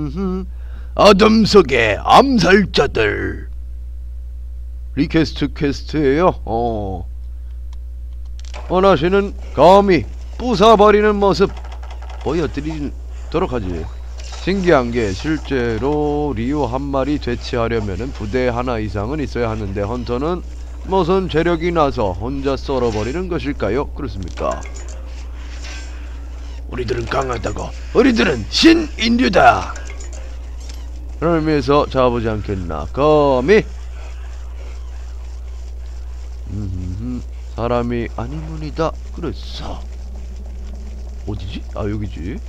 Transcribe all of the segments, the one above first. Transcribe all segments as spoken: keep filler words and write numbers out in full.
어둠 속의 암살자들. 리퀘스트 퀘스트예요. 어. 원하시는 감히 부숴버리는 모습 보여드리도록 하지. 신기한게 실제로 리오 한 마리 되치하려면은 부대 하나 이상은 있어야 하는데 헌터는 무슨 재력이 나서 혼자 썰어버리는 것일까요? 그렇습니까? 우리들은 강하다고. 우리들은 신인류다. 그런 의미에서 잡아보지 않겠나. 거미. 음흠, 사람이 아니문이다. 그랬어. 어디지? 아 여기지.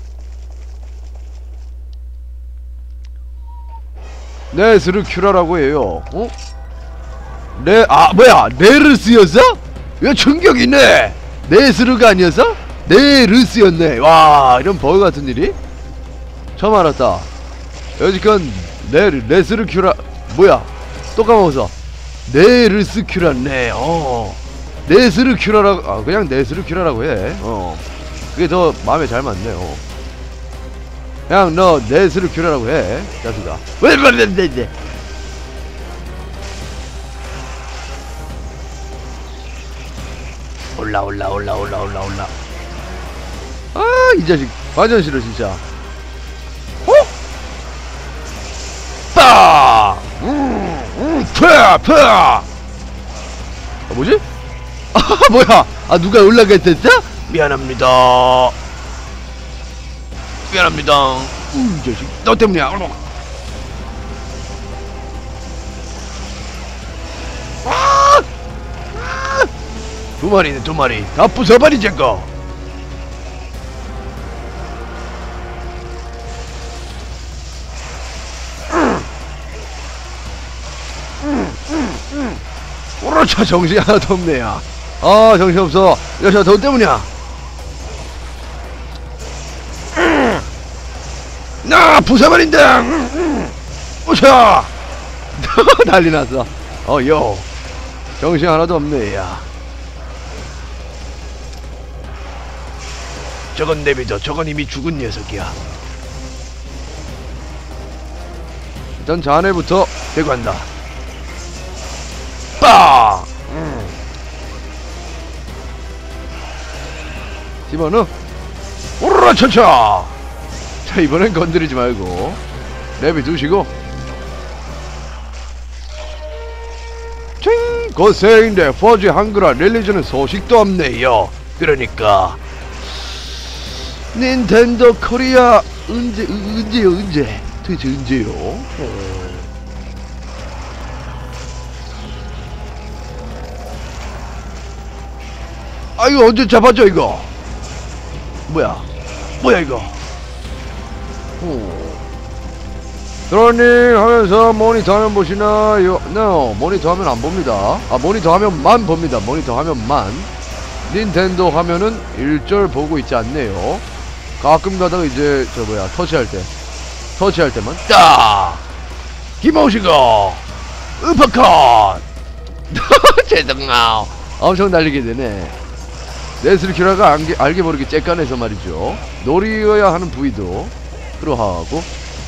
네스르큐라라고 해요. 어? 네, 아 뭐야 네르스였어? 이거 충격이네. 네스르가 아니었어? 네르스였네. 와 이런 버그 같은 일이? 처음 알았다. 여지껏 네, 네스르큐라 뭐야 또 까먹었어. 네르스큐라네. 어 네스르큐라라고. 아 그냥 네스르큐라라고 해. 어 그게 더 마음에 잘 맞네. 어 그냥 너 네스르큐라라고 해 자식아. 왜왜왜왜 올라 올라 올라 올라 올라 올라. 아 이 자식 완전 싫어 진짜. 어? 빠! 음, 음, 파! 파! 아, 뭐지? 아 뭐야? 아 누가 올라갔댔어? 미안합니다. 미안합니다. 이 자식 너 때문이야. 아! 아! 두 마리네 두 마리 다 부숴버리자고. 오라차 정신이 하나도 없네야. 아 정신없어. 여자 너 때문이야. 나 부숴버린다. 오샤. 난리났어. 어여 정신 하나도 없네 야. 저건 내비둬. 저건 이미 죽은 녀석이야. 일단 자네부터 대구한다. 빠! 음. 집어넣어. 오라차차. 자 이번엔 건드리지 말고 내비두시고. 칭 고생인데 포지 한글화 릴리즈는 소식도 없네요. 그러니까 닌텐도 코리아 언제 언제요 언제 도대체 언제요? 어. 아 이거 언제 잡았죠 이거? 뭐야 뭐야 이거? 어. 드로닝 하면서 모니터 화면 보시나요? No 모니터 화면 안 봅니다. 아 모니터 화면만 봅니다. 모니터 화면만. 닌텐도 화면은 일절 보고 있지 않네요. 가끔 가다가 이제 저 뭐야 터치할 때 터치할 때만 딱 김호시고 으퍼컷. 죄송해요. 엄청 날리게 되네. 네스르큐라가 알게, 알게 모르게 째까내서 말이죠. 노리어야 하는 부위도 그러하고.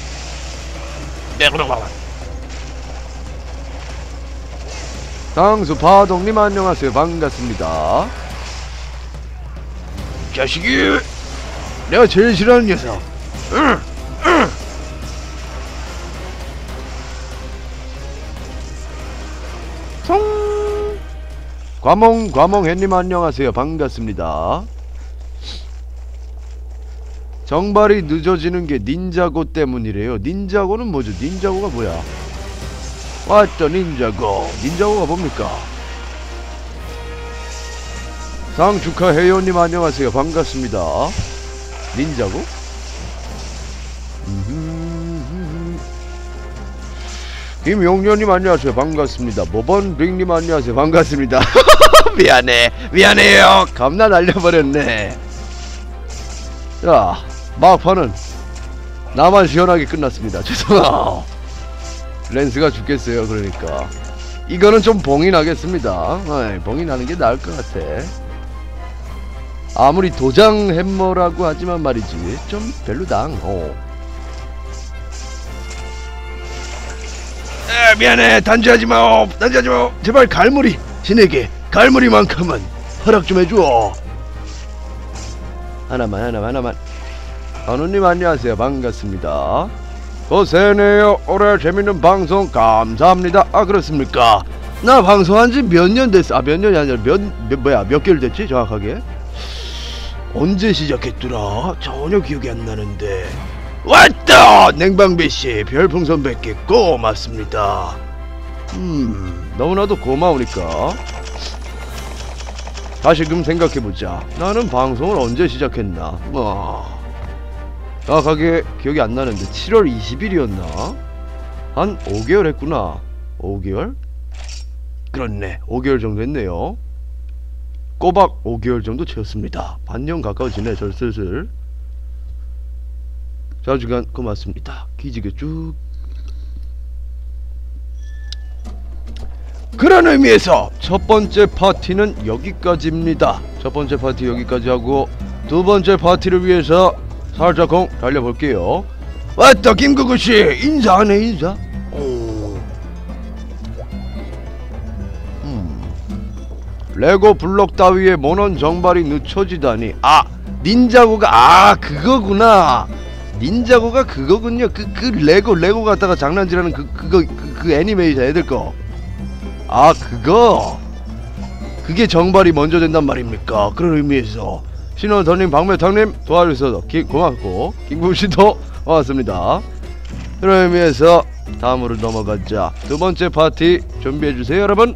당수 파동님 안녕하세요. 반갑습니다. 자식이 내가 제일 싫어하는 녀석. 응, 응. 송 과몽 과몽해님 안녕하세요. 반갑습니다. 정발이 늦어지는 게 닌자고 때문이래요. 닌자고는 뭐죠? 닌자고가 뭐야? 왔다 닌자고. 닌자고가 뭡니까? 상 축하해요님 안녕하세요. 반갑습니다. 닌자고? 김용련님 안녕하세요. 반갑습니다. 모번빅님 안녕하세요. 반갑습니다. 미안해 미안해요. 겁나 날려버렸네. 자 막판은 나만 시원하게 끝났습니다. 죄송해요. 렌스가 죽겠어요. 그러니까 이거는 좀 봉이 나겠습니다. 어이, 봉이 나는 게 나을 것 같아. 아무리 도장 햄머라고 하지만 말이지 좀 별로당. 어. 아, 미안해. 단죄하지 마. 단죄하지 마. 제발 갈무리 신에게 갈무리만큼은 허락 좀 해줘. 하나만 하나만 하나만. 간우님 안녕하세요. 반갑습니다. 고생해요. 올해 재밌는 방송 감사합니다. 아 그렇습니까? 나 방송한 지 몇 년 됐어. 아 몇 년이 아니라 몇, 몇 뭐야 몇 개월 됐지 정확하게? 언제 시작했더라? 전혀 기억이 안 나는데. 왔다! 냉방비씨 별풍선 백 개 고맙습니다. 음 너무나도 고마우니까 다시금 생각해보자. 나는 방송을 언제 시작했나? 뭐 정확하게 기억이 안 나는데 칠월 이십일이었나? 한 오 개월 했구나. 오 개월? 그렇네. 오 개월 정도 했네요. 꼬박 오 개월 정도 채웠습니다. 반년 가까워지네. 절 슬슬. 자 주간 고맙습니다. 기지개 쭉. 그런 의미에서 첫 번째 파티는 여기까지입니다. 첫 번째 파티 여기까지 하고 두 번째 파티를 위해서 살짝쿵 달려볼게요. 왔다 김구구씨 인사하네 인사. 오. 음. 레고 블록 따위에 모넌 정발이 늦춰지다니. 아 닌자고가 아 그거구나. 닌자고가 그거군요. 그, 그 레고 레고 갖다가 장난질하는 그 그거 그, 그 애니메이션 애들 거. 아 그거 그게 정발이 먼저 된단 말입니까? 그런 의미에서 신원선님 박매탕님 도와주셔서 기, 고맙고 김구씨도 고맙습니다. 그런 의미에서 다음으로 넘어가자. 두 번째 파티 준비해주세요 여러분.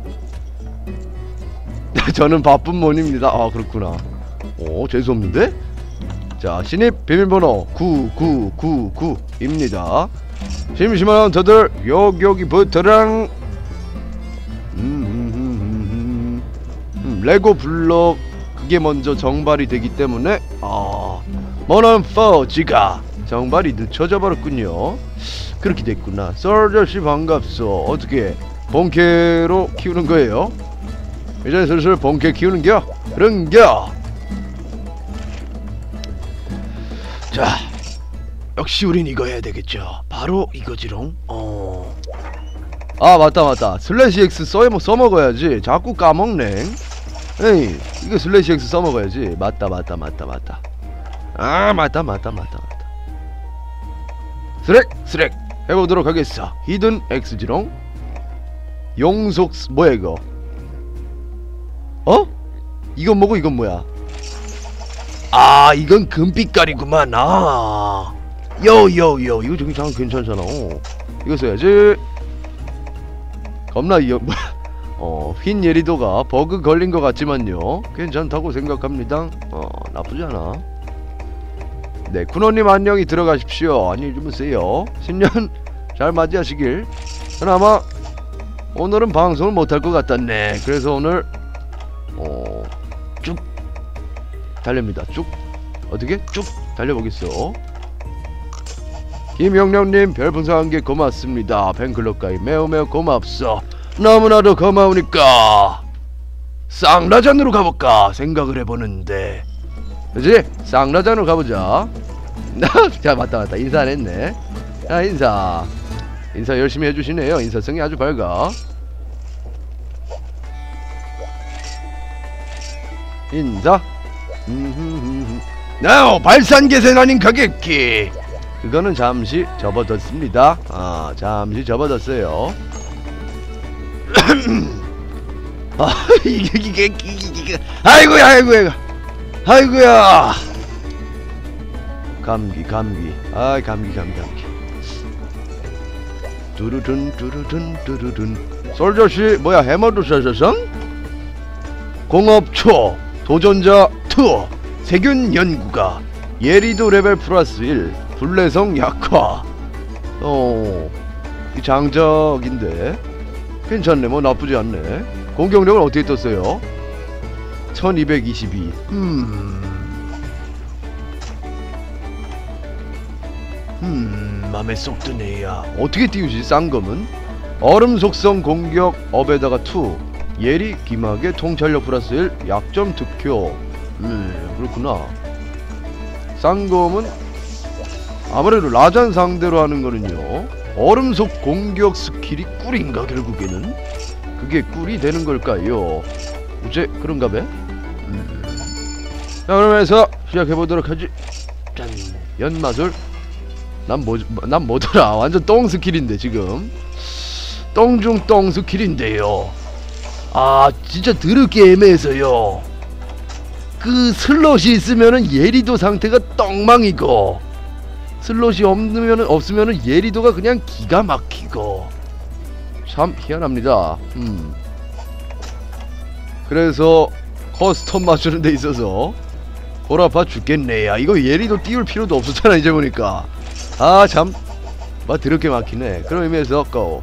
저는 바쁜 모입니다. 아 그렇구나. 오 재수없는데? 자 신입 비밀번호 구구구구입니다. 심심한 헌터들 여기 여기부터랑 음, 음, 음, 음, 음, 레고 블록 그게 먼저 정발이 되기 때문에 아 모넌 포지가 정발이 늦춰져 버렸군요. 그렇게 됐구나. 썰저씨 반갑소. 어떻게 본캐로 키우는 거예요? 이제 슬슬 본캐 키우는겨? 그런겨? 자 역시 우린 이거 해야 되겠죠. 바로 이거지롱. 어. 아 맞다 맞다. 슬래시 X 써먹, 써먹어야지. 자꾸 까먹네. 에이 이거 슬래시 X 써먹어야지. 맞다 맞다 맞다 맞다. 아 맞다 맞다 맞다 맞다. 스렉 스렉 해보도록 하겠어. 히든 X지롱. 용속 뭐야 이거? 어? 이건 뭐고 이건 뭐야? 아 이건 금빛깔이구만. 아 요요요 이거 저기 참 괜찮잖아. 어. 이거 써야지. 겁나 이 어, 흰 예리도가 버그 걸린 것 같지만요 괜찮다고 생각합니다. 어 나쁘지 않아. 네 군호님 안녕히 들어가십시오. 안녕히 주무세요. 신년 잘 맞이하시길. 그나마 오늘은 방송을 못할 것 같았네. 그래서 오늘 어 쭉 달립니다. 쭉 어떻게 쭉 달려보겠어. 김영령님 별풍선 한 개 고맙습니다. 팬클럽 가입 매우 매우 고맙소. 너무나도 고마우니까 쌍라잔으로 가볼까 생각을 해보는데 그치? 쌍라잔으로 가보자. 자 맞다 맞다 인사 안 했네. 자 인사 인사 열심히 해주시네요. 인사성이 아주 밝아. 인사 나오 발산계산 아닌 가겠기. 그거는 잠시 접어뒀습니다. 아 잠시 접어뒀어요. 아 이게 이게 이게 이게 아이고야 아이고야 아이고야 감기 감기 아 감기 감기 감기 두루둔 두루둔 두루둔. 솔저씨 뭐야 해머도 셔셔성? 공업초 도전자 투 세균 연구가 예리도 레벨 플러스 일 불내성 약화. 어 장적인데 괜찮네. 뭐 나쁘지 않네. 공격력은 어떻게 떴어요? 천이백이십이. 음... 음... 맘에 쏙 드네야. 어떻게 띄우지 쌍검은? 얼음 속성 공격 업에다가 투 예리 기막의 통찰력 플러스 일 약점 득효. 음 그렇구나. 쌍검은 아무래도 라잔 상대로 하는 거는요 얼음 속 공격 스킬이 꿀인가 결국에는? 그게 꿀이 되는 걸까요? 어째 그런가 봐? 음. 자 그러면서 시작해보도록 하지. 짠 연마술. 난 뭐, 난 뭐더라. 완전 똥 스킬인데 지금 똥중 똥 스킬인데요. 아 진짜 더럽게 애매해서요. 그 슬롯이 있으면은 예리도 상태가 똥망이고 슬롯이 없으면은 없으면은 예리도가 그냥 기가 막히고 참 희한합니다. 음. 그래서 커스텀 맞추는 데 있어서 골아파 죽겠네. 야 이거 예리도 띄울 필요도 없었잖아 이제 보니까. 아 참 막 더럽게 막히네. 그런 의미에서 고.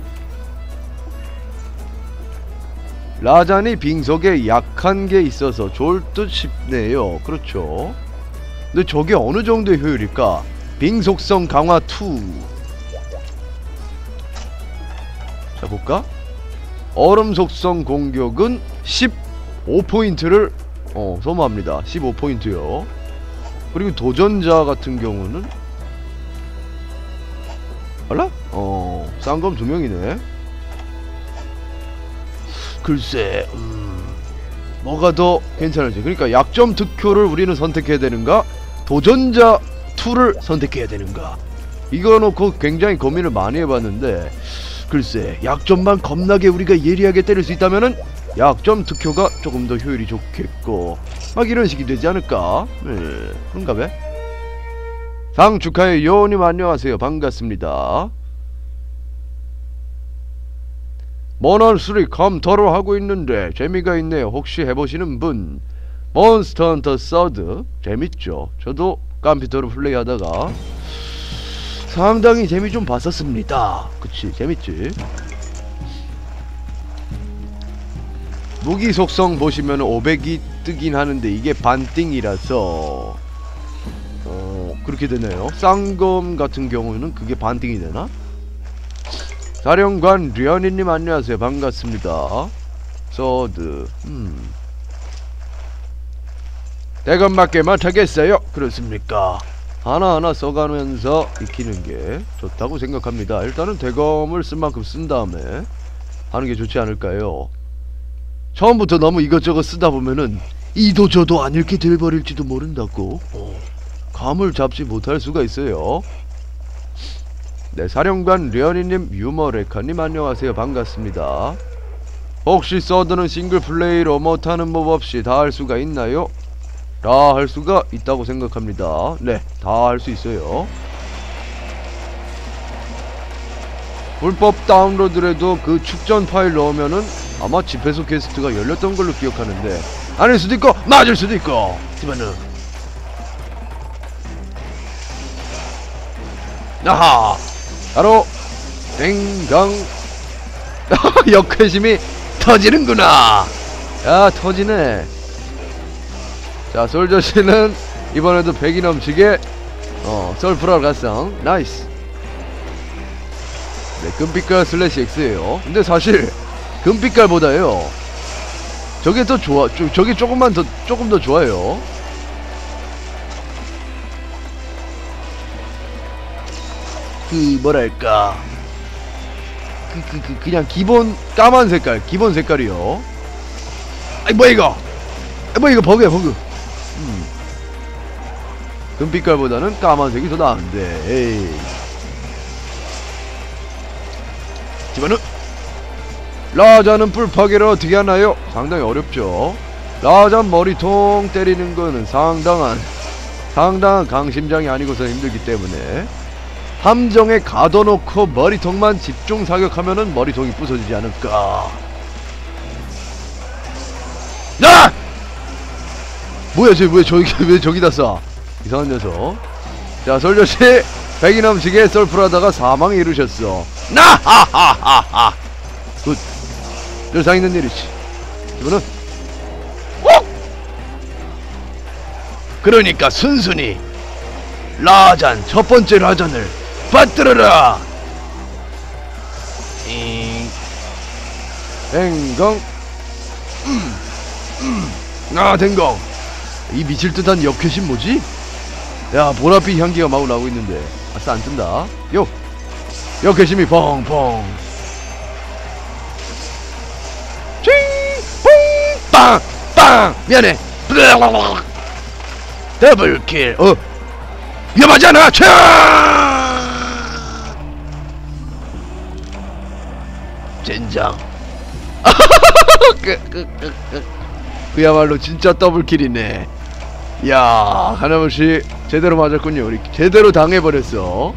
라잔이 빙속에 약한 게 있어서 좋을 듯 싶네요. 그렇죠. 근데 저게 어느 정도의 효율일까? 빙속성 강화 투. 자 볼까? 얼음 속성 공격은 십오 포인트를 어 소모합니다. 십오 포인트요. 그리고 도전자 같은 경우는 알라? 어 쌍검 두 명이네. 글쎄 음, 뭐가 더 괜찮을지. 그러니까 약점 득표를 우리는 선택해야 되는가 도전자 이를 선택해야 되는가. 이거 놓고 굉장히 고민을 많이 해봤는데 글쎄 약점만 겁나게 우리가 예리하게 때릴 수 있다면은 약점 득표가 조금 더 효율이 좋겠고 막 이런 식이 되지 않을까. 네 그런가 봐. 상 축하해. 요님 안녕하세요. 반갑습니다. 모넌 쓰리 컴퓨터로 하고 있는데 재미가 있네요. 혹시 해보시는 분? 몬스터 헌터 서드 재밌죠. 저도 컴퓨터로 플레이하다가 상당히 재미 좀 봤었습니다. 그치 재밌지. 무기 속성 보시면 오백이 뜨긴 하는데 이게 반띵이라서 어 그렇게 되네요. 쌍검 같은 경우는 그게 반띵이 되나? 사령관 류현이님 안녕하세요. 반갑습니다. 서드 음 대검 맞게만 타겠어요. 그렇습니까? 하나하나 써가면서 익히는게 좋다고 생각합니다. 일단은 대검을 쓴 만큼 쓴 다음에 하는게 좋지 않을까요? 처음부터 너무 이것저것 쓰다보면은 이도 저도 안 읽게 돼버릴지도 모른다고. 어, 감을 잡지 못할 수가 있어요. 네 사령관 류현이님 유머레카님 안녕하세요. 반갑습니다. 혹시 서드는 싱글플레이로 못하는 법 없이 다 할 수가 있나요? 다 할 수가 있다고 생각합니다. 네 다 할 수 있어요. 불법 다운로드라도 그 축전 파일 넣으면은 아마 집회소 퀘스트가 열렸던 걸로 기억하는데 아닐 수도 있고 맞을 수도 있고 하지만은 아하 바로 땡강 역회심이 터지는구나. 야 터지네. 자 솔저씨는 이번에도 백이 넘치게 어 썰프라 가성 나이스. 네 금빛깔 슬래시 X에요. 근데 사실 금빛깔보다요 저게 더 좋아. 저, 저게 조금만 더 조금 더 좋아요. 그 뭐랄까 그, 그, 그 그냥 기본 까만 색깔 기본 색깔이요. 아이 뭐야 이거 아이 뭐야 이거 버그야 버그. 음. 금빛깔보다는 까만색이 더 나은데 에이 하지만은 라잔은 뿔파괴를 어떻게 하나요? 상당히 어렵죠. 라잔 머리통 때리는 거는 상당한 상당한 강심장이 아니고서 힘들기 때문에 함정에 가둬놓고 머리통만 집중 사격하면은 머리통이 부서지지 않을까. 야! 뭐야 쟤 왜 저기 왜 저기다 쏴? 이상한 녀석. 자 솔저씨 백이 넘치게 썰풀하다가 사망에 이르셨어. 나하하하하. 굿. 늘상 있는 일이지. 이거는 꼭. 그러니까 순순히 라잔 첫 번째 라잔을 받들어라. 잉. 댕강. 음. 음. 아 댕강. 이 미칠듯한 역회심 뭐지? 야 보랏빛 향기가 마구 나고 있는데 아싸 안뜬다. 요 역회심이 펑펑. 빵! 빵! 미안해. 더블킬. 어? 위험하잖아. 차! 젠장. 그, 그, 그, 그. 그야말로 진짜 더블킬이네. 야, 하나무씨 제대로 맞았군요. 우리 제대로 당해버렸어.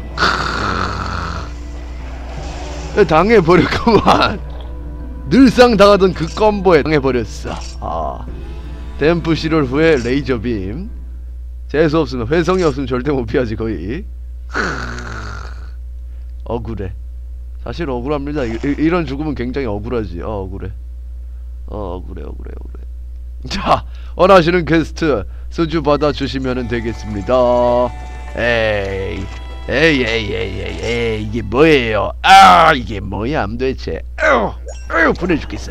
당해버렸구만. 늘상 당하던 그 컴보에 당해버렸어. 아, 댐프 실월 후에 레이저빔. 재수 없으면, 회성이 없으면 절대 못 피하지 거의. 억울해. 사실 억울합니다. 이, 이, 이런 죽음은 굉장히 억울하지. 어, 억울해. 어, 억울해 억울해 억울해. 자, 원하시는 퀘스트 수주 받아주시면 되겠습니다. 에이 에이 에이 에이 에이 에이 이게 뭐예요? 아, 이게 뭐야 도대체. 아유 아유 분해 죽겠어.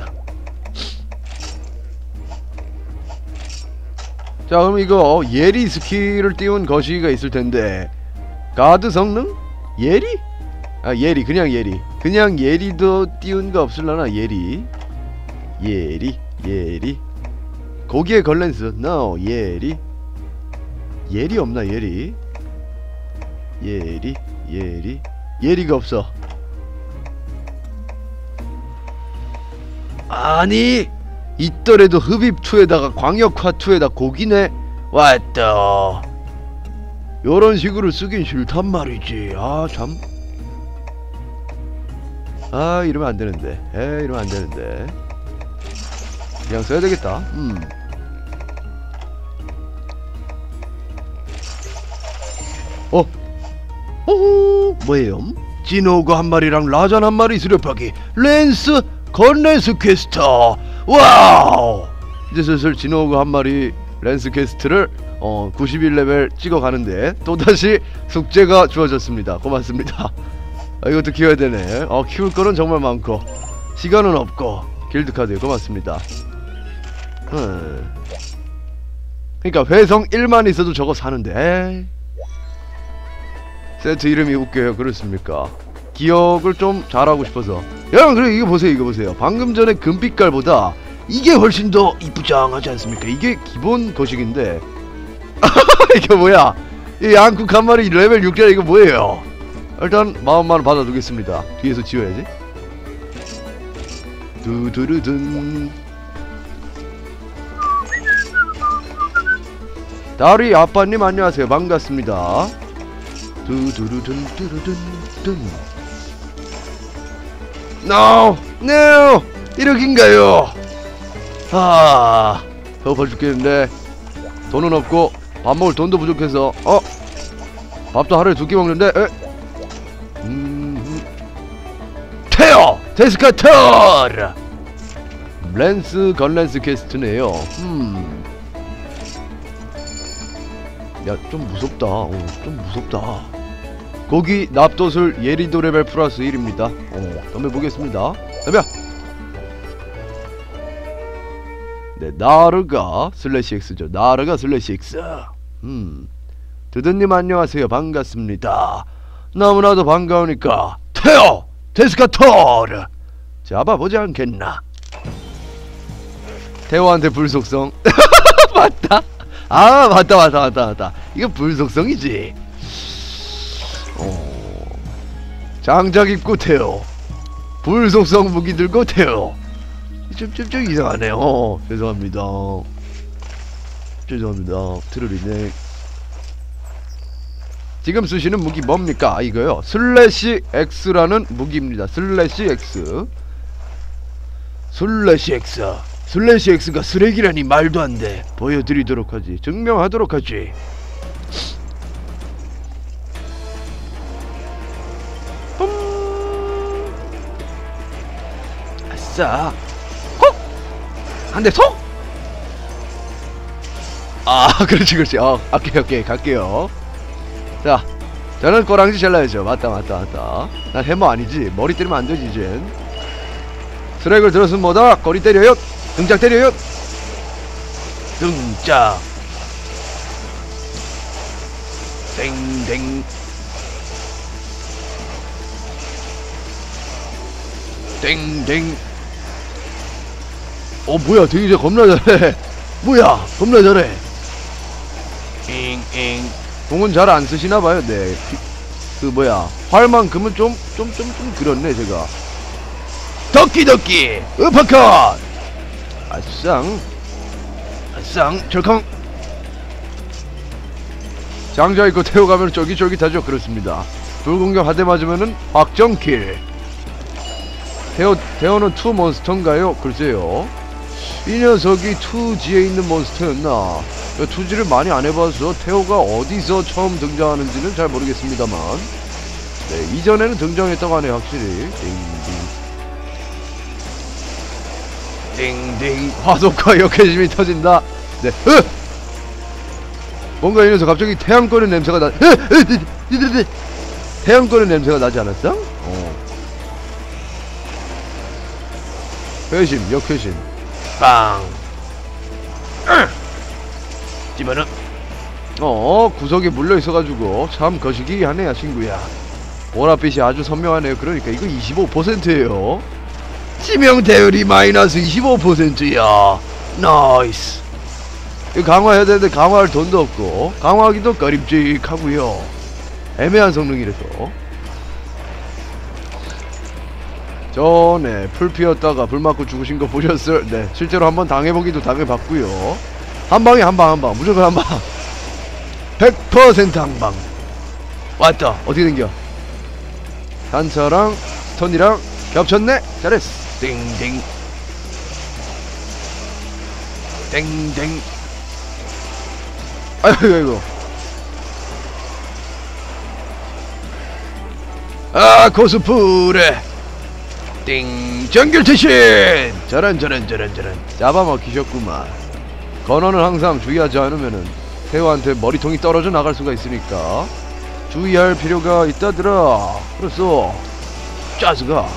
자, 그럼 이거 예리 스킬을 띄운 거시기가 있을텐데, 가드 성능? 예리? 아, 예리, 그냥 예리. 그냥 예리도 띄운 거 없을라나. 예리 예리 예리 고기에 걸렌스. no. 예리 예리 없나. 예리 예리 예리 예리가 없어. 아니, 있더라도 흡입투에다가 광역화투에다 고기네. 왔다. 요런 식으로 쓰긴 싫단 말이지. 아, 참. 아, 이러면 안되는데. 에, 이러면 안되는데. 그냥 써야되겠다. 음. 어? 호호, 뭐예요? 진호그 한 마리랑 라잔 한 마리 수렵하기. 랜스 건랜스 퀘스트. 와우. 이제 슬슬 진호그 한 마리 랜스 퀘스트를 어 구십일 레벨 찍어가는데 또다시 숙제가 주어졌습니다. 고맙습니다. 아, 이것도 키워야 되네. 어, 키울 거는 정말 많고 시간은 없고. 길드카드 고맙습니다. 음. 그니까 회성 일만 있어도 저거 사는데. 에이. 세트 이름이 웃겨요. 그렇습니까? 기억을 좀 잘하고 싶어서. 여러분, 그래, 이거 보세요. 이거 보세요. 방금 전에 금빛깔보다 이게 훨씬 더 이쁘장하지 않습니까? 이게 기본 거식인데. 이게 뭐야? 이 양쿡 한 마리 레벨 육 짜리 이거 뭐예요? 일단 마음만 받아두겠습니다. 뒤에서 지워야지. 두두루둔. 다리 아빠님 안녕하세요. 반갑습니다. 두두루둔 두루둔 둔. No! No! 이렇게인가요? 아, 배고파 죽겠는데 돈은 없고 밥 먹을 돈도 부족해서. 어? 밥도 하루에 두 끼 먹는데. 에? 음... 테어! 데스카터! 랜스 건랜스 퀘스트네요. 음... 야, 좀 무섭다. 어, 좀 무섭다. 고기 납도술 예리도 레벨 플러스 일입니다. 어, 덤벼보겠습니다. 덤벼! 네, 나르가 슬래시 X죠. 나르가 슬래시 X. 음, 드드님 안녕하세요. 반갑습니다. 너무나도 반가우니까 테어! 데스카토르! 잡아보지 않겠나? 테오한테 불속성. 맞다? 아, 맞다 맞다 맞다 맞다. 이거 불속성이지. 어... 장작 입고 테오, 불속성 무기 들고 테오. 좀, 좀, 좀 이상하네요. 어, 죄송합니다. 죄송합니다. 트롤이네. 지금 쓰시는 무기 뭡니까? 아, 이거요. 슬래시 X라는 무기입니다. 슬래시 X. 슬래시 X. 슬래시 X가 쓰레기라니 말도 안 돼. 보여드리도록 하지. 증명하도록 하지. 뿜. 아싸. 콕! 한 대 톡! 아, 그렇지, 그렇지. 어, 오케이, 오케이. 갈게요. 자, 저는 꼬랑지 잘라야죠. 맞다, 맞다, 맞다. 난 해머 아니지. 머리 때리면 안 되지, 이젠. 스렉을 들었으면 뭐다? 꼬리 때려요. 등짝 때려요. 등짝. 땡땡. 땡땡. 어 뭐야 되게 저 겁나 잘해. 뭐야 겁나 잘해. 잉잉. 공은 잘 안 쓰시나봐요. 네. 그 뭐야 활만큼은 좀 좀 좀 좀 그렇네 제가. 덕기덕기 으파컷. 아쌍. 아쌍 철컹. 장자 있고 태워가면 쫄깃쫄깃하죠. 그렇습니다. 돌공격 하대 맞으면은 확정킬. 태워, 태워는 투 몬스터인가요? 글쎄요. 이 녀석이 투지에 있는 몬스터였나? 투지를 많이 안 해봐서 태호가 어디서 처음 등장하는지는 잘 모르겠습니다만, 네, 이전에는 등장했다고 하네요. 확실히. 띵띵 띵띵. 화속과 역해심이 터진다. 네. 으! 뭔가 이 녀석 갑자기 태양 꺼는 냄새가 나. 태양 꺼는 냄새가 나지 않았어? 어. 회심, 역회심. 빵. 집어넣어. 어, 구석에 물려 있어가지고 참 거시기 하네요, 친구야. 보랏빛이 아주 선명하네요. 그러니까 이거 이십오 퍼센트예요. 치명 대율이 마이너스 이십오 퍼센트야. 나이스. 이거 강화해야 되는데 강화할 돈도 없고 강화하기도 꺼림직하고요. 애매한 성능이라서. 전에 풀 피웠다가 불 맞고 죽으신 거 보셨어요? 네, 실제로 한번 당해보기도 당해봤고요. 한방에 한방 한방 무조건 한방. 백 퍼센트 한방. 왔다. 어떻게 된겨? 단차랑 스턴이랑 겹쳤네? 잘했어. 땡땡 땡땡. 아이고 아이고. 아 코스프레. 띵 정결퇴신. 저런 저런 저런 저런. 잡아먹히셨구만. 건어는 항상 주의하지 않으면은 태호한테 머리통이 떨어져 나갈 수가 있으니까 주의할 필요가 있다더라. 그래서 짜스가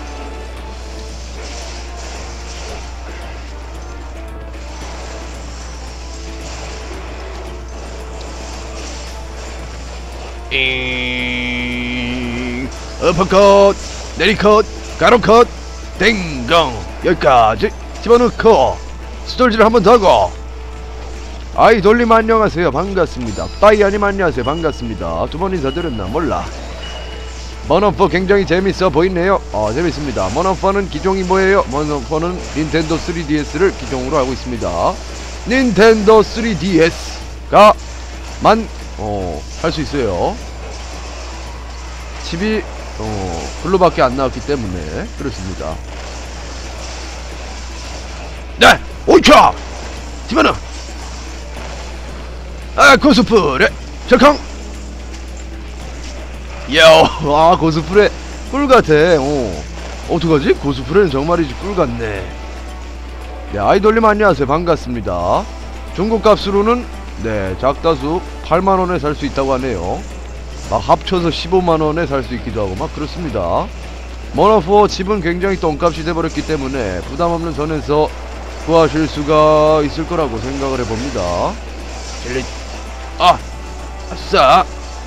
잉 어퍼컷 내리컷 가로컷 땡강. 여기까지 집어넣고 스톨지를 한번 더 하고. 아이돌님 안녕하세요. 반갑습니다. 빠이아님 안녕하세요. 반갑습니다. 두 번 인사드렸나 몰라. 머너퍼 굉장히 재밌어 보이네요. 어 재밌습니다. 머너퍼는 기종이 뭐예요? 머너퍼는 닌텐도 쓰리디에스를 기종으로 하고 있습니다. 닌텐도 쓰리디에스가 만 어 할 수 있어요. 칩이 어 블루밖에 안 나왔기 때문에 그렇습니다. 네 오차 집어넣어. 아 코스프레 철컹. 아 고스프레 꿀같아. 어 어떡하지? 고스프레는 정말이지 꿀같네. 네, 아이돌님 안녕하세요. 반갑습니다. 중국 값으로는 네 작다수 팔만원에 살 수 있다고 하네요. 막 합쳐서 십오만원에 살 수 있기도 하고 막 그렇습니다. 머너포 칩은 굉장히 똥값이 돼버렸기 때문에 부담없는 선에서 구하실 수가 있을 거라고 생각을 해봅니다. 젤리. 아 아싸.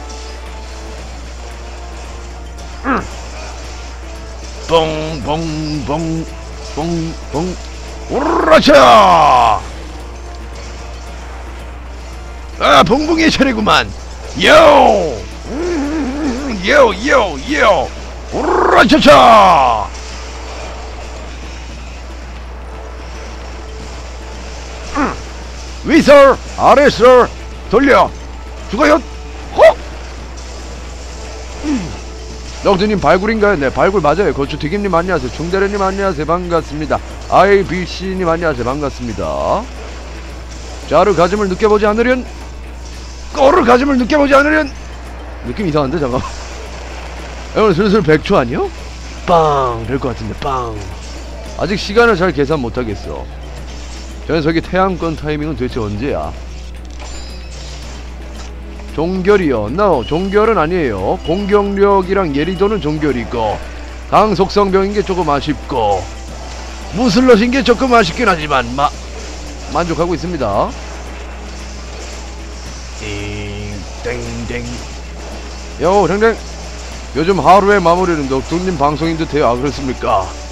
응. 뽕뽕뽕 뽕뽕. 오라차. 아 봉봉의 차례구만. 요. 음, 요, 요, 요. 오라차차. 음. 위설 아래설 돌려 죽어요. 호. 음. 럭드님 발굴인가요? 네 발굴 맞아요. 고추튀김님 안녕하세요. 중대련님 안녕하세요. 반갑습니다. 아이비씨님 안녕하세요. 반갑습니다. 자르 가짐을 느껴보지 않으련 꼬르 가짐을 느껴보지 않으련. 느낌 이상한데 잠깐. 오늘 슬슬 백 초 아니요? 빵 될 것 같은데 빵. 아직 시간을 잘 계산 못하겠어. 저 녀석이 태양권 타이밍은 도대체 언제야? 종결이요. no 종결은 아니에요. 공격력이랑 예리도는 종결이고 강속성병인게 조금 아쉽고 무슬러신게 조금 아쉽긴 하지만 마 만족하고 있습니다. 땡땡. 요 땡땡. 요즘 하루의 마무리는 넉두님 방송인 듯해요. 아 그렇습니까?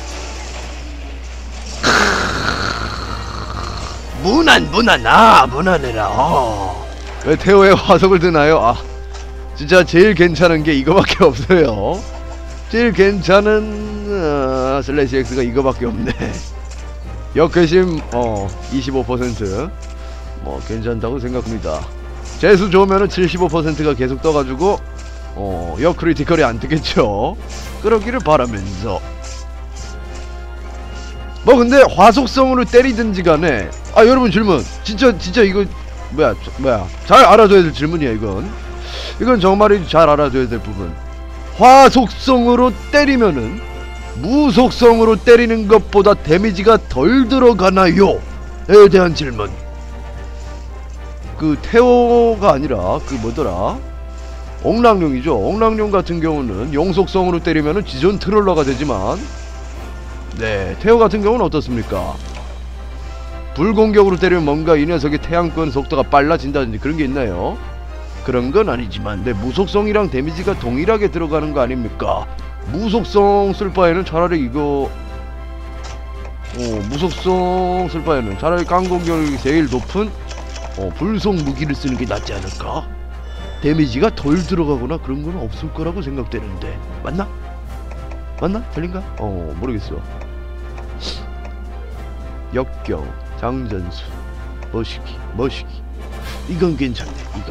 무난 무난 아 무난해라. 어. 왜 태호의 화석을 드나요? 아 진짜 제일 괜찮은 게 이거밖에 없어요. 제일 괜찮은 어, 슬래시 X가 이거밖에 없네. 역회심 어 이십오 퍼센트 뭐 괜찮다고 생각합니다. 재수 좋으면은 칠십오 퍼센트가 계속 떠가지고 어 역 크리티컬이 안 뜨겠죠. 그러기를 바라면서 뭐 근데 화속성으로 때리든지 간에 아 여러분 질문 진짜 진짜 이거 뭐야 저, 뭐야 잘 알아둬야 될 질문이야. 이건 이건 정말이지 잘 알아둬야 될 부분. 화속성으로 때리면은 무속성으로 때리는 것보다 데미지가 덜 들어가나요? 에 대한 질문. 그 태호가 아니라 그 뭐더라 옥랑룡이죠. 옥랑룡 같은 경우는 용속성으로 때리면은 지존 트롤러가 되지만 네 태호 같은 경우는 어떻습니까? 불공격으로 때리면 뭔가 이 녀석의 태양권 속도가 빨라진다든지 그런 게 있나요? 그런 건 아니지만 내 무속성이랑 데미지가 동일하게 들어가는 거 아닙니까? 무속성 쓸 바에는 차라리 이거 어 무속성 쓸 바에는 차라리 깡공격력이 제일 높은 어 불속 무기를 쓰는 게 낫지 않을까? 데미지가 덜 들어가거나 그런 건 없을 거라고 생각되는데 맞나? 맞나? 틀린가? 어 모르겠어. 역경, 장전수, 머시기, 머시기 이건 괜찮네. 이거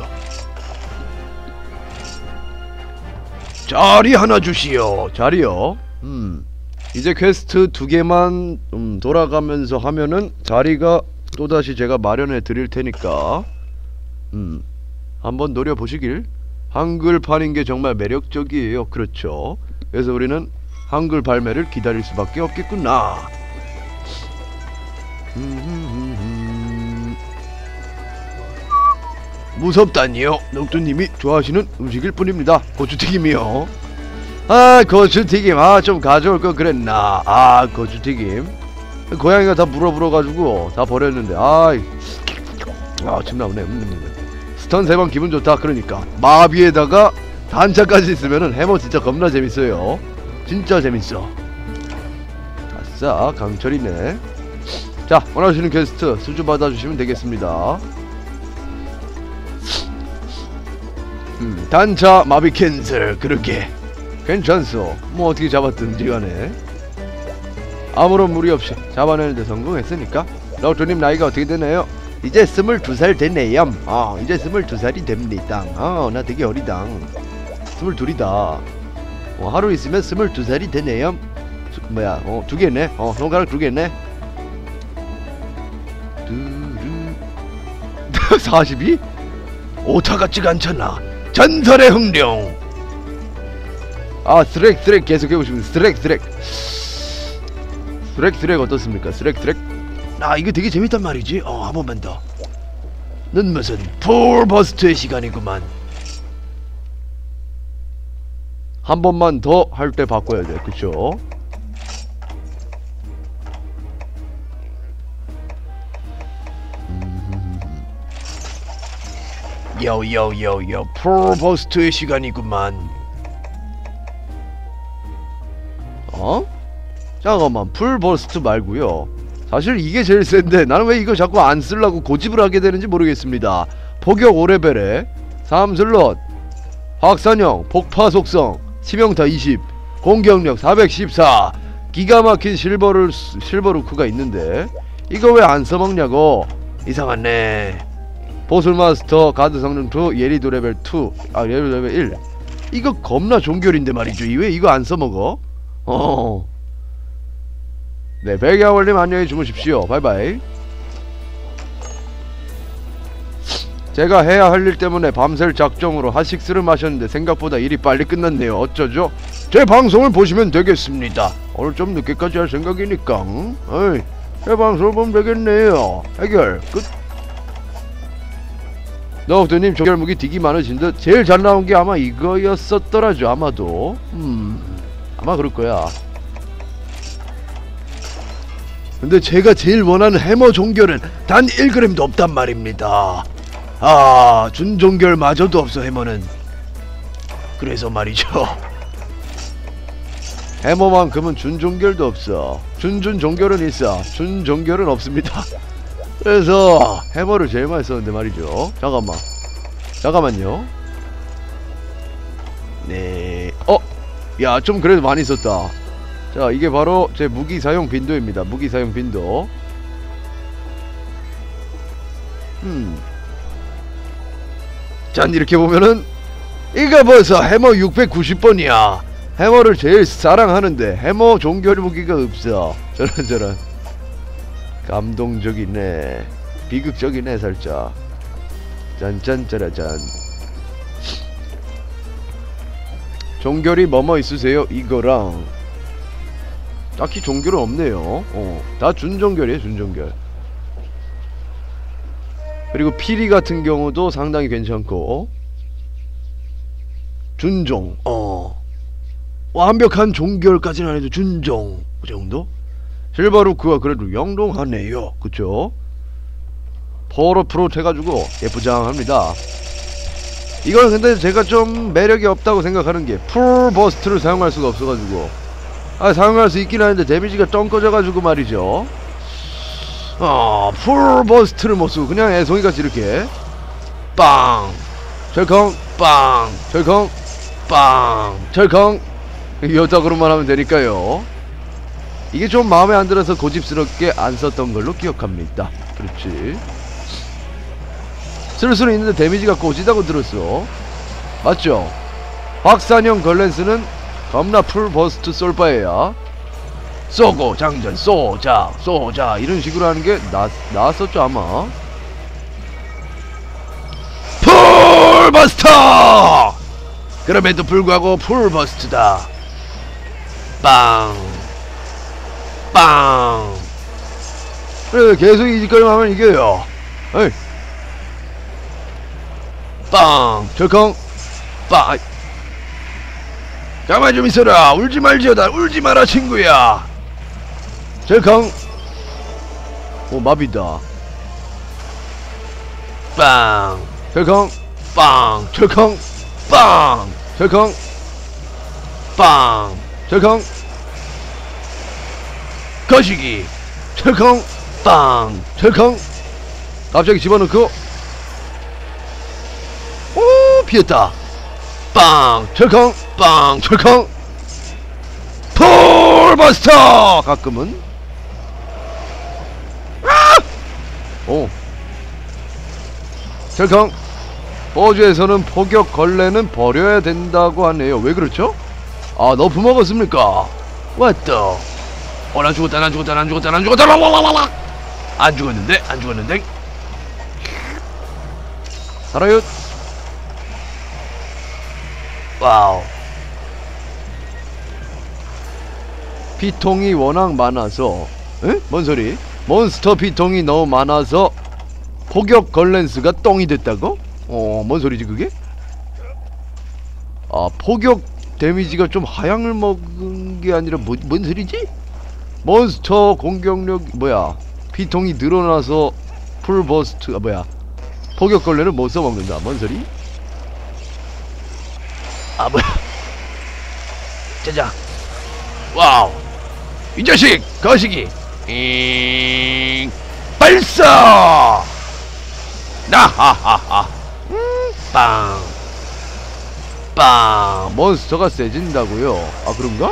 자리 하나 주시오. 자리요. 음 이제 퀘스트 두 개만 음, 돌아가면서 하면은 자리가 또다시 제가 마련해 드릴 테니까 음 한번 노려보시길. 한글판인 게 정말 매력적이에요. 그렇죠. 그래서 우리는 한글 발매를 기다릴 수밖에 없겠구나. 무섭다니요. 녹두님이 좋아하시는 음식일 뿐입니다. 고추튀김이요. 아 고추튀김 아 좀 가져올 거 그랬나. 아 고추튀김 고양이가 다 물어불어가지고 다 버렸는데 아이 아 침 나오네. 음. 스턴 세 번 기분 좋다. 그러니까 마비에다가 단차까지 있으면은 해머 진짜 겁나 재밌어요. 진짜 재밌어. 아싸 강철이네. 자 원하시는 퀘스트 수주 받아주시면 되겠습니다. 음, 단차 마비 캔슬. 그러게 괜찮소. 뭐 어떻게 잡았든지 간에 아무런 무리 없이 잡아내는데 성공했으니까. 럭드님 나이가 어떻게 되나요? 이제 스물두 살 됐네요. 아 이제 스물두 살이 됩니다. 아 나 되게 어리다. 스물둘이다. 어, 하루 있으면 스물두 살이 되네요. 수, 뭐야 어 두 개네. 어 손가락 두 개네. 사십이? 오타 같지가 않잖아. 전설의 흥룡. 아 스렉 스렉 계속 해보시면 스렉 스렉 스렉 스렉 어떻습니까? 스렉 스렉 아 이거 되게 재밌단 말이지. 어 한 번만 더. 는 무슨 풀버스트의 시간이구만. 한 번만 더 할 때 바꿔야 돼. 그쵸? 요요요요 풀버스트의 시간이구만. 어? 잠깐만 풀버스트 말고요. 사실 이게 제일 센데 나는 왜 이거 자꾸 안 쓰려고 고집을 하게 되는지 모르겠습니다. 포격 오 레벨에 삼 슬롯 확산형 폭파 속성 치명타 이십 공격력 사백십사 기가막힌 실버를 실버루크가 있는데 이거 왜 안 써먹냐고. 이상하네. 보슬마스터 가드 성능 이 예리도 레벨 이 아 예리도 레벨 일 이거 겁나 종결인데 말이죠. 왜 이거 안 써먹어? 어. 네 백야월님 안녕히 주무십시오. 바이바이. 제가 해야 할 일 때문에 밤샐 작정으로 핫식스를 마셨는데 생각보다 일이 빨리 끝났네요. 어쩌죠? 제 방송을 보시면 되겠습니다. 오늘 좀 늦게까지 할 생각이니까 응? 어이, 제 방송을 보면 되겠네요. 해결 끝. 너프드님 종결무기 딕이 많으신 듯 제일 잘 나온 게 아마 이거였었더라죠. 아마도 음 아마 그럴 거야. 근데 제가 제일 원하는 해머 종결은 단 일 그램도 없단 말입니다. 아 준종결마저도 없어 해머는. 그래서 말이죠. 해머만큼은 준종결도 없어. 준준종결은 있어. 준종결은 없습니다. 그래서 해머를 제일 많이 썼는데 말이죠. 잠깐만 잠깐만요. 네. 어? 야, 좀 그래도 많이 썼다. 자, 이게 바로 제 무기 사용 빈도입니다. 무기 사용 빈도. 음. 짠, 이렇게 보면은 이거 벌써 해머 육백구십 번이야. 해머를 제일 사랑하는데 해머 종결 무기가 없어. 저런 저런. 감동적이네. 비극적이네 살짝. 짠짠짜라짠. 종결이 뭐뭐 있으세요? 이거랑 딱히 종결은 없네요. 어, 다 준종결이에요. 준종결. 그리고 피리 같은 경우도 상당히 괜찮고. 준종. 어, 완벽한 종결까지는 아니도 준종 그 정도? 실버루크가 그래도 영롱하네요. 그쵸? 포로 프로트 해가지고 예쁘장합니다. 이건 근데 제가 좀 매력이 없다고 생각하는 게 풀버스트를 사용할 수가 없어가지고. 아, 사용할 수 있긴 하는데 데미지가 좀 꺼져가지고 말이죠. 어, 풀버스트를 못쓰고 그냥 애송이같이 이렇게 빵 철컹 빵 철컹 빵 철컹 여tak으로만 하면 되니까요. 이게 좀 마음에 안 들어서 고집스럽게 안 썼던 걸로 기억합니다. 그렇지. 쓸 수는 있는데 데미지가 꼬지다고 들었어. 맞죠? 박산형 걸렌스는 겁나 풀버스트 쏠 바에야 쏘고 장전 쏘자 쏘자 이런 식으로 하는 게 나, 나았었죠 아마. 풀버스터! 그럼에도 불구하고 풀버스트다. 빵 빵. 그래, 계속 이 짓거리만 하면 이겨요. 어이. 빵 철컹 빵. 가만히 좀 있어라. 울지 말지어다. 울지 마라 친구야. 철컹. 오, 마비다. 빵 철컹 빵 철컹 빵 철컹 빵 철컹 거시기 철컹 빵 철컹. 갑자기 집어넣고 오, 피했다. 빵 철컹 빵 철컹. 풀버스터. 가끔은 아! 오 철컹. 호주에서는 포격 걸레는 버려야 된다고 하네요. 왜 그렇죠? 아, 너프 먹었습니까? 왔다. 어, 난 죽었다 난 죽었다 난 죽었다 난 죽었다 라라라라. 안 죽었는데 안 죽었는데 살아요. 와우. 피통이 워낙 많아서. 에? 뭔 소리? 몬스터 피통이 너무 많아서 포격 걸렌스가 똥이 됐다고? 어, 뭔 소리지 그게? 아, 포격 데미지가 좀 하향을 먹은 게 아니라 뭐, 뭔 소리지? 몬스터 공격력 뭐야? 피통이 늘어나서 풀버스트 아 뭐야? 포격 걸레는 못 써먹는다. 뭔 소리? 아 뭐야? 짜자. 와우. 이 자식 거시기. 잉 발사. 나하하하. 음, 빵. 빵. 몬스터가 세진다고요? 아 그런가?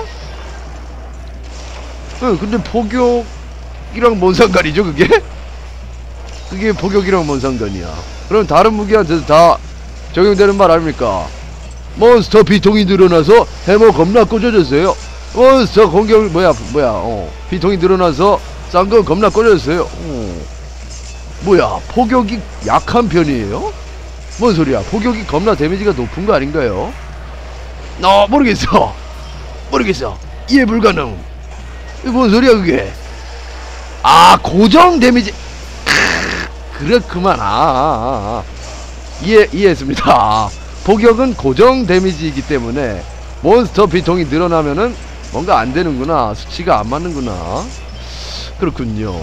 응, 근데 포격이랑 뭔 상관이죠 그게? 그게 포격이랑 뭔 상관이야? 그럼 다른 무기한테도 다 적용되는 말 아닙니까? 몬스터 비통이 늘어나서 해머 겁나 꽂아졌어요. 몬스터 공격 뭐야 뭐야 어 비통이 늘어나서 싼 거 겁나 꽂아졌어요. 어. 뭐야, 포격이 약한 편이에요? 뭔 소리야? 포격이 겁나 데미지가 높은 거 아닌가요? 너 모르겠어 모르겠어 이해 불가능. 뭔 소리야 그게? 아, 고정 데미지. 그렇구만. 아, 아, 아. 이해, 이해했습니다. 포격은 고정 데미지이기 때문에 몬스터 비통이 늘어나면은 뭔가 안 되는구나. 수치가 안 맞는구나. 그렇군요.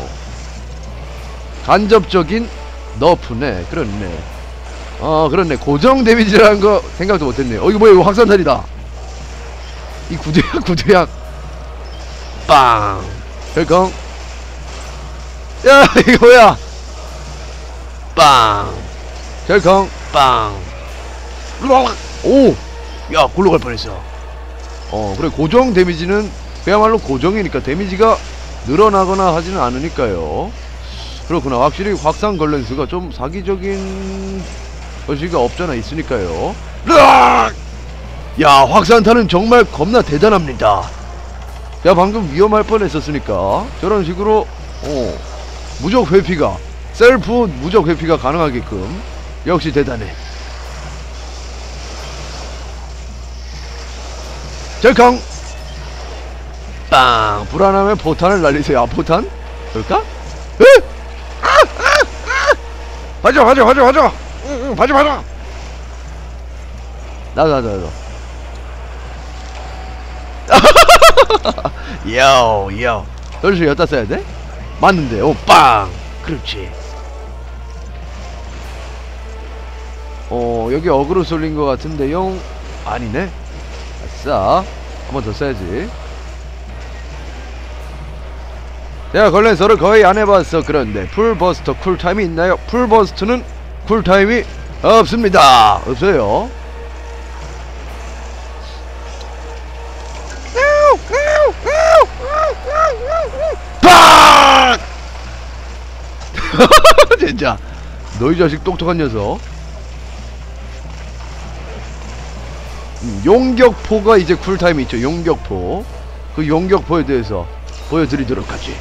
간접적인 너프네. 그렇네. 어, 그렇네. 고정 데미지라는 거 생각도 못했네요. 어, 이거 뭐야? 이거 확산탄이다. 이 구두약, 구두약. 빵. 혈컹. 야, 이거 뭐야? 빵. 젤캉. 빵. 오! 야, 굴러갈 뻔했어. 어 그래, 고정 데미지는 그야말로 고정이니까 데미지가 늘어나거나 하지는 않으니까요. 그렇구나. 확실히 확산 걸렌스가 좀 사기적인 것이가 없잖아 있으니까요. 야, 확산탄은 정말 겁나 대단합니다. 야, 방금 위험할 뻔했었으니까 저런 식으로 어 무적 회피가, 셀프 무적 회피가 가능하게끔 역시 대단해. 젤캉. 빵. 불안하면 포탄을 날리세요. 아, 포탄? 그럴까? 에? 아! 아! 아! 가자 가자 가자 가자. 응, 응, 가자 가자. 나도 나도 나도. 요, 요. 널씨 여기다 써야 돼? 맞는데. 오, 빵. 그렇지. 어 여기 어그로 쏠린 것 같은데요. 아니네. 아싸, 한 번 더 써야지. 내가 걸렌서를 거의 안 해봤어. 그런데 풀버스터 쿨타임이 있나요? 풀버스트는 쿨타임이 없습니다. 없어요. 팍! 진짜 너희 자식 똑똑한 녀석. 음, 용격포가 이제 쿨타임이 있죠. 용격포. 그 용격포에 대해서 보여드리도록 하지.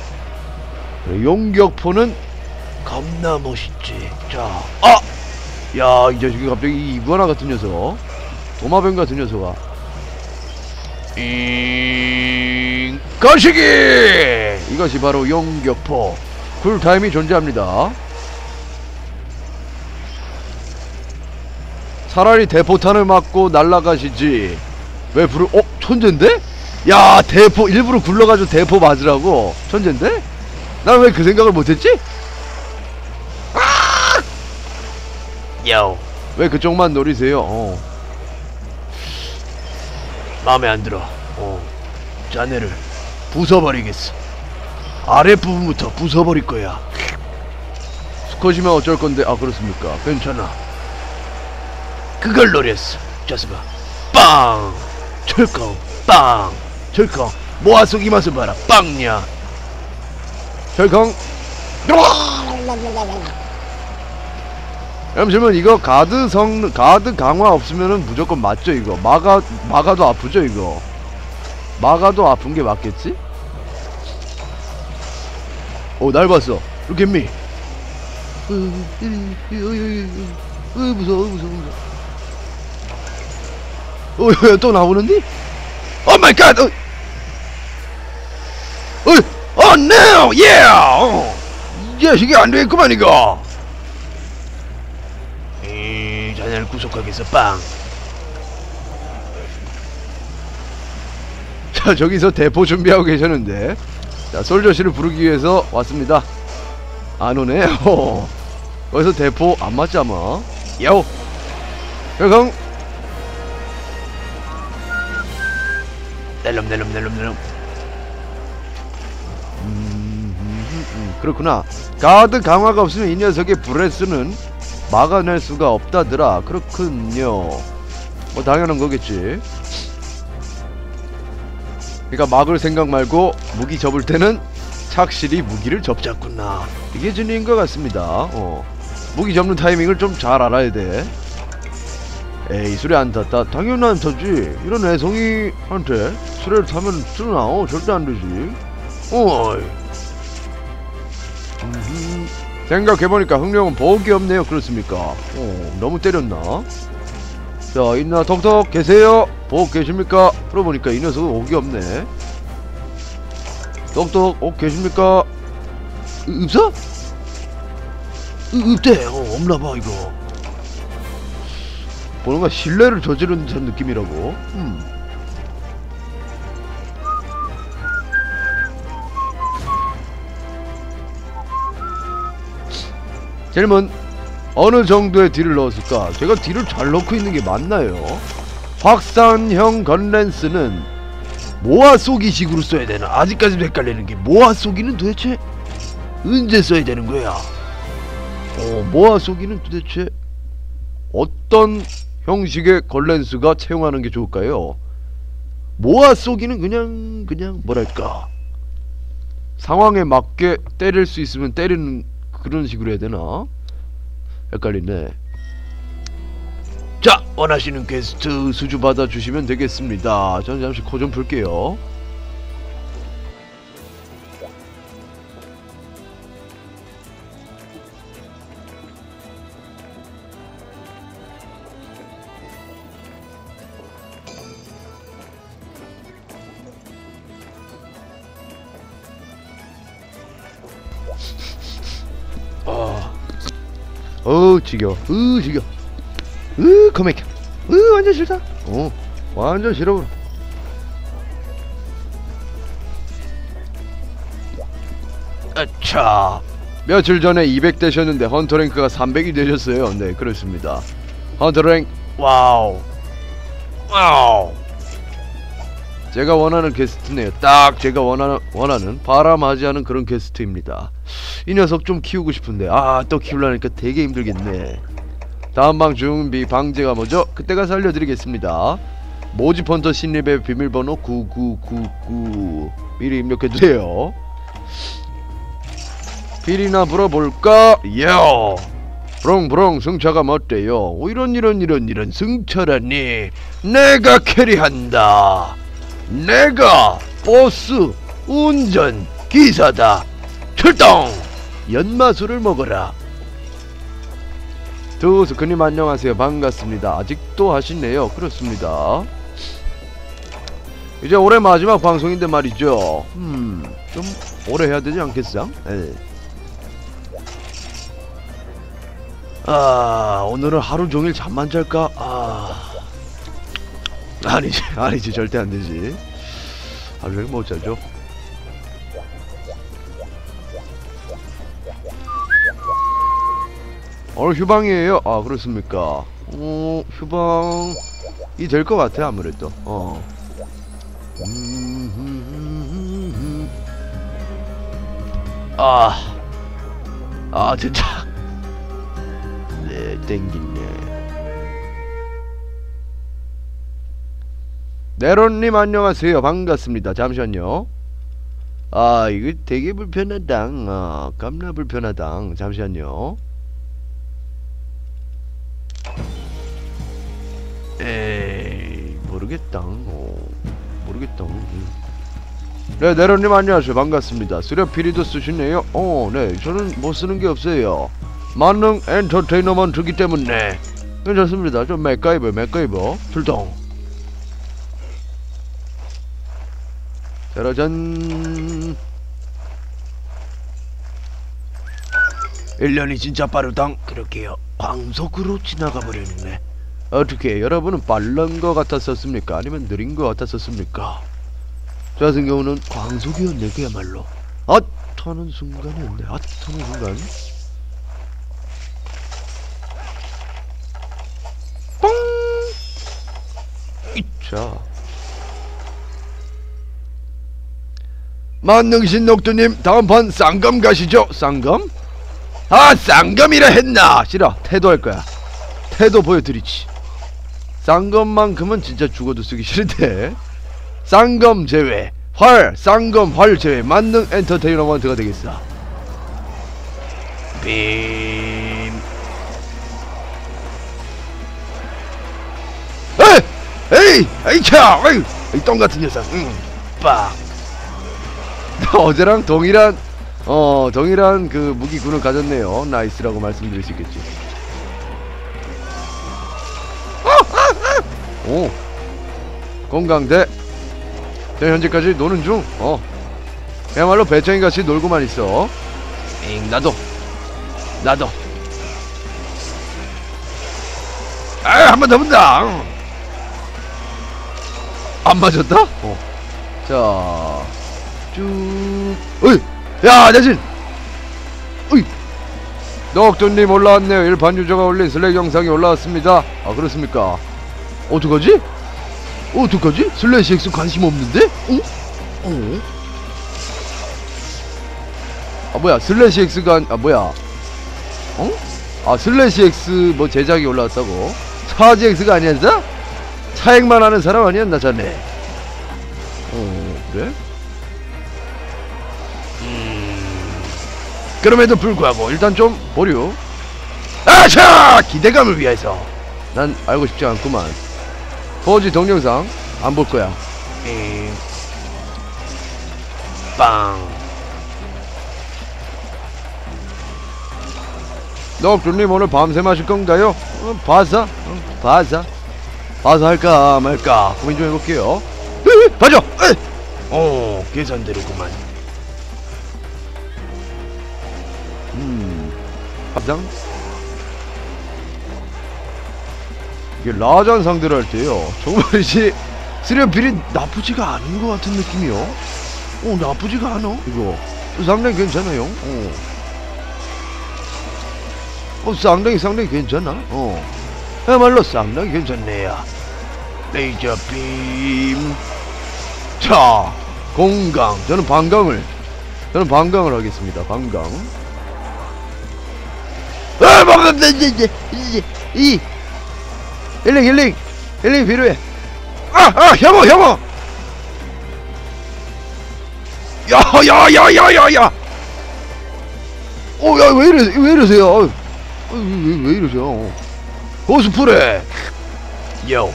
용격포는 겁나 멋있지. 자, 아! 야, 이 자식이 갑자기 이 이구아나 같은 녀석, 도마뱀 같은 녀석아. 잉 거시기! 이것이 바로 용격포. 쿨타임이 존재합니다. 차라리 대포탄을 맞고 날아가시지 왜 부르.. 어? 천재인데? 야, 대포 일부러 굴러가지고 대포 맞으라고? 천재인데? 난 왜 그 생각을 못했지? 아! 요. 왜 그쪽만 노리세요? 어. 마음에 안 들어. 어. 자네를 부숴버리겠어. 아랫부분부터 부숴버릴 거야. 수컷이면 어쩔 건데. 아, 그렇습니까? 괜찮아. 그걸 노렸어. 자스바. 빵. 철컹. 빵. 철컹. 모아 속이 맛을 봐라. 빵냐. 철컹. 잠시만, 이거 가드 성 가드 강화 없으면은 무조건 맞죠 이거. 마가 마가도 아프죠 이거. 마가도 아픈 게 맞겠지? 오, 날 봤어. Look at me. 으, 으, 으, 으, 으, 무서워 무서워 무서워. 어, 또 나오는데? 오 마이 갓. 어. 어. 어, no. Yeah. 어. 이 자식이 안 되겠구만 이거. 이 자네를 구속하겠어. 빵. 자, 저기서 대포 준비하고 계셨는데, 자, 솔저씨를 부르기 위해서 왔습니다. 안 오네. 어. 거기서 대포 안 맞지 아마. 야오. 열강. 낼름 낼름 낼름 낼름. 음, 음, 음, 그렇구나. 가드 강화가 없으면 이 녀석의 브레스는 막아낼 수가 없다더라. 그렇군요. 뭐 당연한 거겠지. 그러니까 막을 생각 말고 무기 접을 때는 착실히 무기를 접자꾸나. 이게 진리인 것 같습니다. 어. 무기 접는 타이밍을 좀 잘 알아야 돼. 에이, 술에 안 탔다. 당연히 안 타지. 이런 애송이한테 술에 타면 쓰나? 어, 절대 안 되지. 어이. 음흠. 생각해보니까 흥룡은 복이 없네요. 그렇습니까? 어, 너무 때렸나? 자, 있나? 덕덕 계세요? 복 계십니까? 풀어보니까 이 녀석은 옥이 없네. 덕덕 옥 계십니까? 으, 없어? 으, 없대. 어, 없나봐 이거. 뭔가 신뢰를 저지른 듯한 느낌이라고. 음. 질문. 어느 정도의 딜을 넣었을까? 제가 딜을 잘 넣고 있는 게 맞나요? 확산형 건랜스는 모아 쏘기식으로 써야 되나? 아직까지도 헷갈리는 게 모아 쏘기는 도대체 언제 써야 되는 거야? 어, 모아 쏘기는 도대체 어떤 형식의 걸렌스가 채용하는 게 좋을까요? 모아 쏘기는 그냥 그냥 뭐랄까 상황에 맞게 때릴 수 있으면 때리는 그런 식으로 해야 되나? 헷갈리네. 자, 원하시는 퀘스트 수주 받아주시면 되겠습니다. 저는 잠시 코 좀 풀게요. 아, 어우 지겨워. 으 지겨워. 으 거맥혀. 으 완전 싫다. 어 완전 싫어. 아차, 며칠 전에 이백 되셨는데 헌터 랭크가 삼백이 되셨어요. 네 그렇습니다. 헌터 랭크 와우 와우. 제가 원하는 퀘스트네요. 딱 제가 원하는 원하는 바람하지 않은 그런 퀘스트입니다. 이 녀석 좀 키우고 싶은데 아 또 키우려니까 되게 힘들겠네. 다음 방 준비 방제가 뭐죠? 그때가 살려드리겠습니다. 모집 헌터 신입의 비밀번호 구구구구 미리 입력해주세요. 필이나 불어볼까? 요 부렁부렁 승차감 어때요? 오, 이런 이런 이런 이런 승차라니. 내가 캐리한다. 내가 보스 운전 기사다. 출동! 연마술을 먹어라. 두스크님 안녕하세요. 반갑습니다. 아직도 하시네요. 그렇습니다. 이제 올해 마지막 방송인데 말이죠. 음, 좀 오래 해야 되지 않겠어? 에이. 아, 오늘은 하루 종일 잠만 잘까? 아, 아니지, 아니지, 절대 안 되지. 하루 종일 못 자죠. 오늘 휴방이에요? 아 그렇습니까? 어 휴방이 될 것 같아 아무래도. 어. 아, 아 진짜. 네 땡기네. 네론님 안녕하세요. 반갑습니다. 잠시만요. 아 이거 되게 불편하다. 아 겁나 불편하다. 잠시만요. 에이 모르겠다. 어, 모르겠다. 네 네로님 안녕하세요. 반갑습니다. 수렵피리도 쓰시네요. 어 네 저는 뭐 쓰는 게 없어요. 만능 엔터테이너만 주기 때문에 괜찮습니다. 좀 맥가이버 맥가이버 출동. 짜라잔. 일 년이 진짜 빠르당. 그렇게요. 광속으로 지나가 버렸네. 어떻게 여러분은 빠른 거 같았었습니까? 아니면 느린 거 같았었습니까? 저 같은 경우는 광속이었네. 그야말로 아 터는 순간이었네. 아 터는 순간. 뻥! 이차. 만능신 녹두님 다음 판 쌍검 가시죠. 쌍검? 아 쌍검이라 했나. 싫어. 태도 할 거야. 태도 보여드리지. 쌍검만큼은 진짜 죽어도 쓰기 싫은데. 쌍검 제외 활 쌍검 활 제외 만능 엔터테이너먼트가 되겠어. 빔. 에이 에이 에이차 에이 이 똥같은 녀석. 응 빡. 어제랑 동일한 어 동일한 그 무기군을 가졌네요. 나이스라고 말씀드릴 수 있겠지. 오 건강대. 제가 현재까지 노는 중. 어 그야말로 배짱이같이 놀고만 있어. 잉 나도 나도. 아 한 번 더 본다. 안 맞았다? 어 자 쭉. 어이 야 대신 어이 넉돈님 올라왔네요. 일반 유저가 올린 슬랙 영상이 올라왔습니다. 아 그렇습니까? 어떡하지? 어떡하지? 슬래시 X 관심 없는데? 어? 어? 아 뭐야 슬래시 X가 아 뭐야 어? 아 슬래시 X 뭐 제작이 올라왔다고? 차지 X가 아니었어? 차액만 하는 사람 아니었나 자네? 어 그래? 음... 그럼에도 불구하고 일단 좀 보류. 아차! 기대감을 위해서. 난 알고 싶지 않구만. 포지 동영상 안 볼 거야. 잉. 빵. 넉두님 오늘 밤새 마실 건가요? 어, 봐서 어, 봐서 봐서 할까 말까 고민 좀 해볼게요. 봐줘! 어, 계산대로구만. 음 합장? 이게 라잔 상대를 할 때요 정말이지 스리어필이 나쁘지가 않은 것 같은 느낌이요. 어, 나쁘지가 않아. 이거 상당히 괜찮아요. 어, 어 상당히 상당히 괜찮아. 어 그야말로 상당히 괜찮네요. 레이저 빔. 자 공강 저는 방강을 저는 방강을 하겠습니다. 방강. 아, 뭐가 이제 이제 이 힐링 힐링 힐링 필요해. 아, 아, 형어, 형어. 야, 야, 야, 야, 야, 야. 어, 야, 왜 이래, 왜 이러세요? 어, 왜, 왜, 왜 이러세요? 고스프레. 요.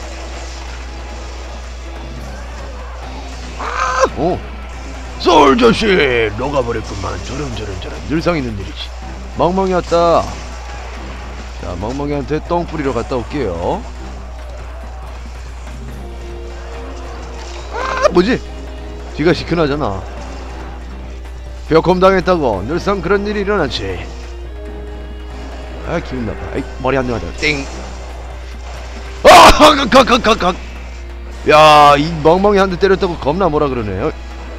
어, 솔저씨 녹아버렸구만. 저런 저런 저런 늘상 있는 일이지. 멍멍이 왔다. 자, 멍멍이한테 똥 뿌리러 갔다 올게요. 아, 뭐지? 뒤가 시큰하잖아. 벽홈 당했다고. 늘상 그런 일이 일어나지. 아, 기분 나빠. 아이, 머리 한 대 맞아. 띵. 아, 각각각각. 야, 이 멍멍이 한 대 때렸다고 겁나 뭐라 그러네.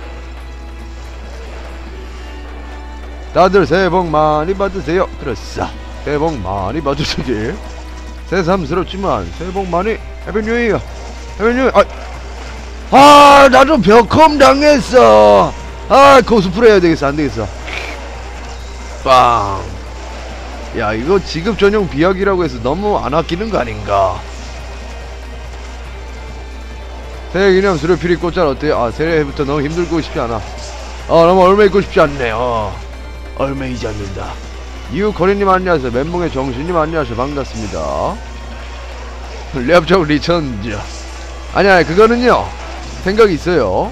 다들 새해 복 많이 받으세요. 그렇소. 새해 복 많이 받으시길. 새삼스럽지만 새해 복 많이. 해피 뉴 이어. 해피 뉴 이어. 아, 아 나도 벽홈 당했어. 아 코스프레 해야 되겠어. 안 되겠어. 빵. 야 이거 지급 전용 비약이라고 해서 너무 안 아끼는 거 아닌가. 새해 기념 수료필이 꽃잘 어때? 아 새해부터 너무 힘들고 싶지 않아. 어 너무 얼마 입고 싶지 않네. 어 얼매이지 않는다. 이웃거리님 안녕하세요. 멘붕의 정신님 안녕하세요. 반갑습니다. 랩적 리천즈. 아니야 그거는요 생각이 있어요.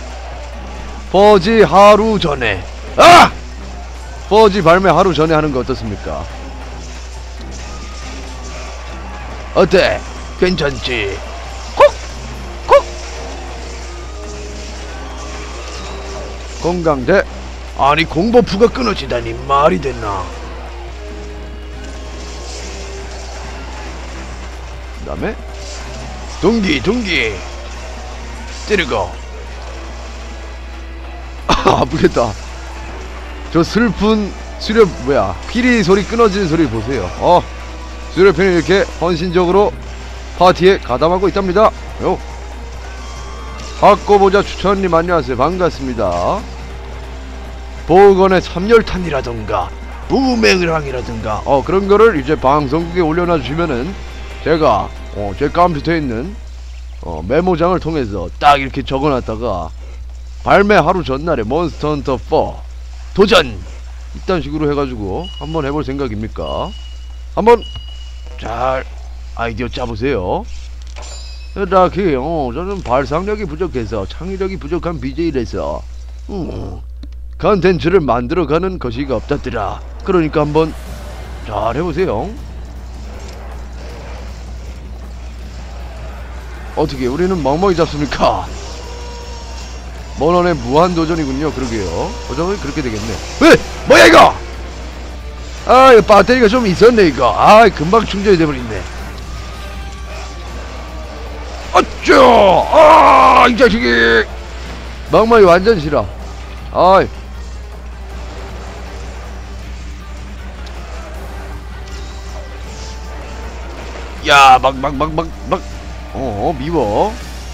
퍼지 하루 전에 아! 퍼지 발매 하루 전에 하는 거 어떻습니까? 어때? 괜찮지? 콕! 콕! 건강제. 아니 공버프가 끊어지다니 말이 됐나? 그 다음에 둥기 둥기 찌르고. 아, 아프겠다. 저 슬픈 수렵 뭐야 피리 소리 끊어지는 소리 보세요. 어 수렵편이 이렇게 헌신적으로 파티에 가담하고 있답니다. 요 학고보자 추천님 안녕하세요. 반갑습니다. 보건의 삼열탄이라던가 부메랑이라던가 어 그런 거를 이제 방송국에 올려놔 주시면은 제가 어 제 컴퓨터에 있는 어 메모장을 통해서 딱 이렇게 적어놨다가 발매 하루 전날에 몬스터 헌터 사 도전 이딴 식으로 해가지고 한번 해볼 생각입니까? 한번 잘 아이디어 짜보세요. 딱히 어 저는 발상력이 부족해서 창의력이 부족한 비제이라서 음, 컨텐츠를 만들어가는 것이가 없다더라. 그러니까 한번 잘 해보세요. 어떻게 우리는 멍멍이 잡습니까? 먼원의 무한도전이군요. 그러게요. 도전은 그렇게 되겠네. 왜? 뭐야 이거? 아 이거 배터리가 좀 있었네 이거. 아 금방 충전이 돼버렸네. 어쭈! 아이 자식이! 멍멍이 완전 싫어. 아이 야 막 막 막 막 막 어 미워.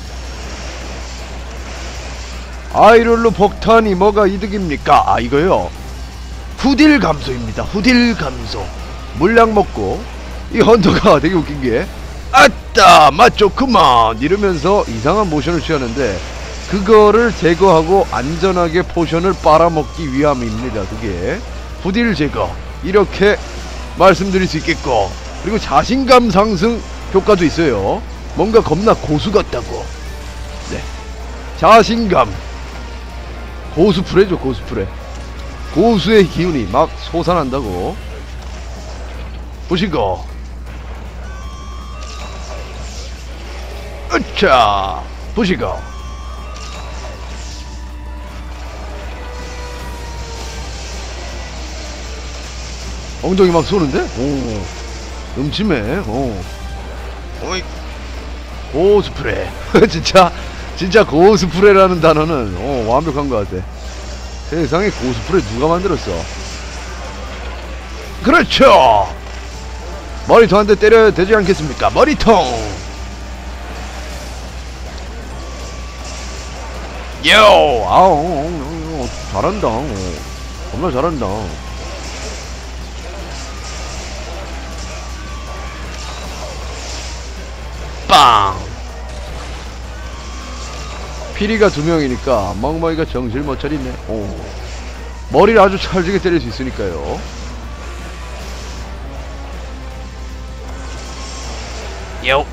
아이롤로 폭탄이 뭐가 이득입니까? 아 이거요 후딜 감소입니다. 후딜 감소. 물약 먹고, 이 헌터가 되게 웃긴게 아따 맛 좋구만 이러면서 이상한 모션을 취하는데, 그거를 제거하고 안전하게 포션을 빨아먹기 위함입니다. 그게 부딜 제거, 이렇게 말씀드릴 수 있겠고, 그리고 자신감 상승 효과도 있어요. 뭔가 겁나 고수 같다고. 네, 자신감, 고수프레죠. 고수프레, 고수의 기운이 막 솟아난다고. 보시고, 으차, 보시고, 엉덩이 막 쏘는데? 오, 음침해. 오, 어이, 고스프레. 진짜 진짜 고스프레라는 단어는 어, 완벽한 것 같아. 세상에 고스프레 누가 만들었어? 그렇죠. 머리통 한 대 때려야 되지 않겠습니까? 머리통. 요, 아우, 잘한다. 정말 잘한다. 빵! 피리가 두 명이니까 멍멍이가 정신을 못 차리네. 오. 머리를 아주 찰지게 때릴 수 있으니까요. 요!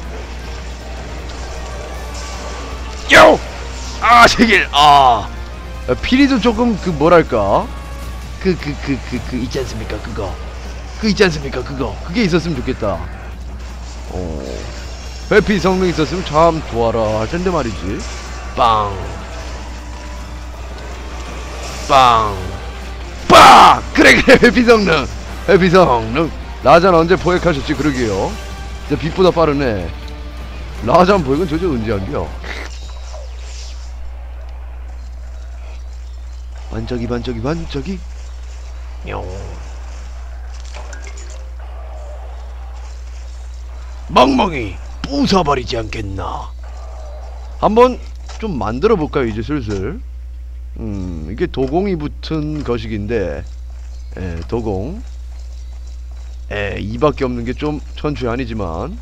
요! 아, 세길! 아! 피리도 조금 그 뭐랄까? 그, 그, 그, 그, 그, 있지 않습니까? 그거. 그 있지 않습니까? 그거. 그게 있었으면 좋겠다. 어. 회피 성능 있었으면 참 좋아라 할 텐데 말이지. 빵, 빵, 빵. 그래 그래, 회피 성능, 회피 성능. 라잔 언제 포획하셨지? 그러게요. 진짜 빛보다 빠르네. 라잔 포획은 저저 언제 한겨? 반짝이 반짝이 반짝이. 뿅. 멍멍이 부숴버리지 않겠나. 한번 좀 만들어 볼까요? 이제 슬슬. 음, 이게 도공이 붙은 거식인데, 예, 도공. 예, 이밖에 없는 게 좀 천추 아니지만,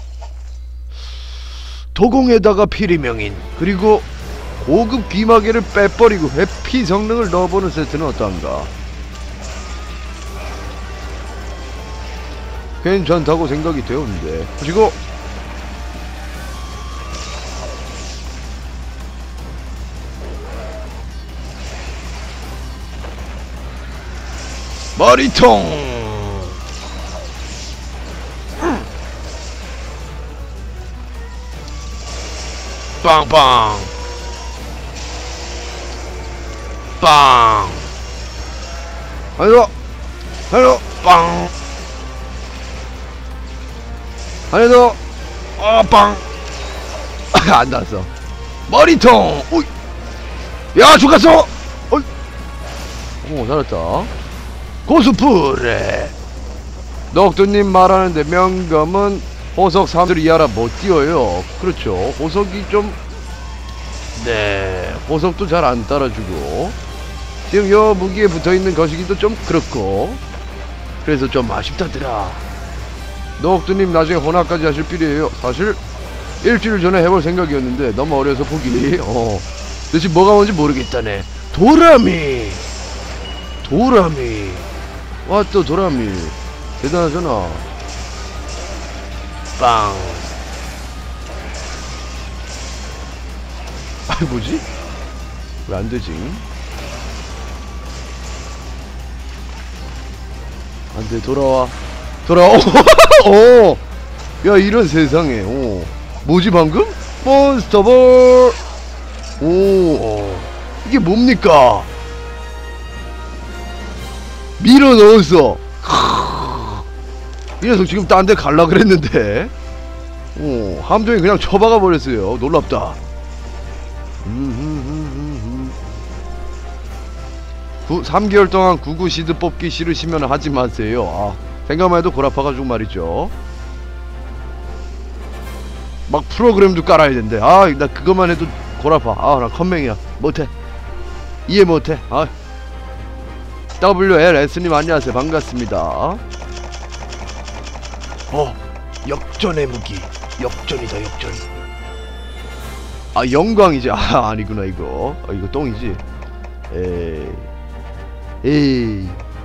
도공에다가 피리명인, 그리고 고급 귀마개를 빼버리고 회피 성능을 넣어보는 세트는 어떠한가? 괜찮다고 생각이 되었는데. 보시고, 머리통. 빵빵 빵. 하나 하나 빵. 하나 더. 아, 빵. 안 닿았어. 머리통. 오이. 야, 죽었어. 어이. 오, 잘했다. 고수프레. 넉두님 말하는데 명검은 호석 삼 줄 이하라 못 띄워요. 그렇죠. 호석이 좀, 네, 호석도 잘 안 따라주고, 지금 요 무기에 붙어있는 거시기도 좀 그렇고, 그래서 좀 아쉽다더라. 넉두님 나중에 혼합까지 하실 필요해요. 사실 일주일 전에 해볼 생각이었는데 너무 어려서 포기. 어, 대체 뭐가 뭔지 모르겠다네. 도라미. 도라미. 와, 또 도라미 대단하잖아. 빵. 아이, 뭐지? 왜 안되지? 안돼. 돌아와 돌아와. 오, 야, 이런 세상에. 오, 뭐지 방금? 몬스터볼. 오, 이게 뭡니까? 밀어 넣었어. 이 녀석 지금 딴 데 갈라 그랬는데, 오, 함정이 그냥 쳐박아 버렸어요. 놀랍다. 구, 삼 개월 동안 구구 시드 뽑기 싫으시면 하지 마세요. 아, 생각만 해도 골 아파가지고 말이죠. 막 프로그램도 깔아야 된대. 아, 나 그것만 해도 골 아파. 아, 나 컴맹이야. 못해. 이해 못해. 아. 더블유엘에스님 안녕하세요. 반갑습니다. 어, 역전의 무기. 역전이다, 역전. 아, 영광이지. 아, 아니구나 이거. 아, 이거 똥이지. 에이, 에이,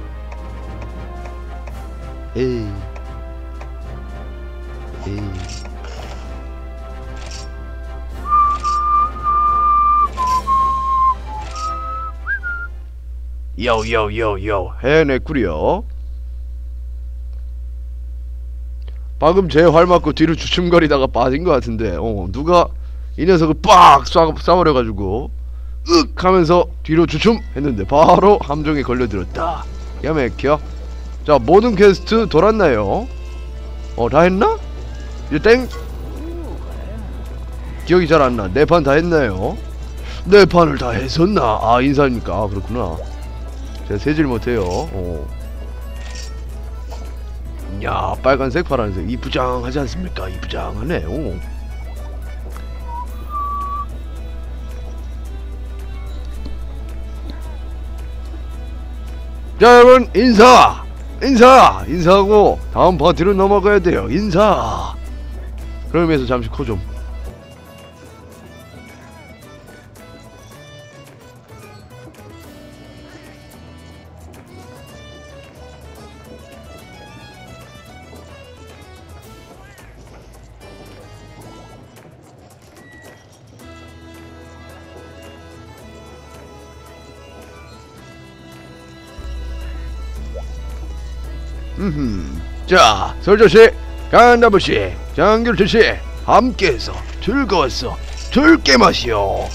에이, 에이. 요요요요 해냈구려. 방금 제 활 맞고 뒤로 주춤거리다가 빠진 것 같은데 어 누가 이 녀석을 빡 쏴, 쏴버려가지고 윽 하면서 뒤로 주춤 했는데 바로 함정에 걸려들었다. 야맥혀. 자, 모든 퀘스트 돌았나요? 어, 다 했나? 이제 땡? 기억이 잘 안 나. 네 판 다 했나요? 네 판을 다 했었나? 아, 인사입니까? 아, 그렇구나. 제가 세질 못해요. 어. 야, 빨간색, 파란색 이쁘장하지 않습니까? 이쁘장하네. 오. 자, 여러분 인사! 인사! 인사하고 다음 파티로 넘어가야 돼요. 인사! 그러기 위해서 잠시 코 좀. 음흠. 자, 설조씨, 간다부씨, 장귤주씨 함께해서 즐거웠어. 즐게 마시오.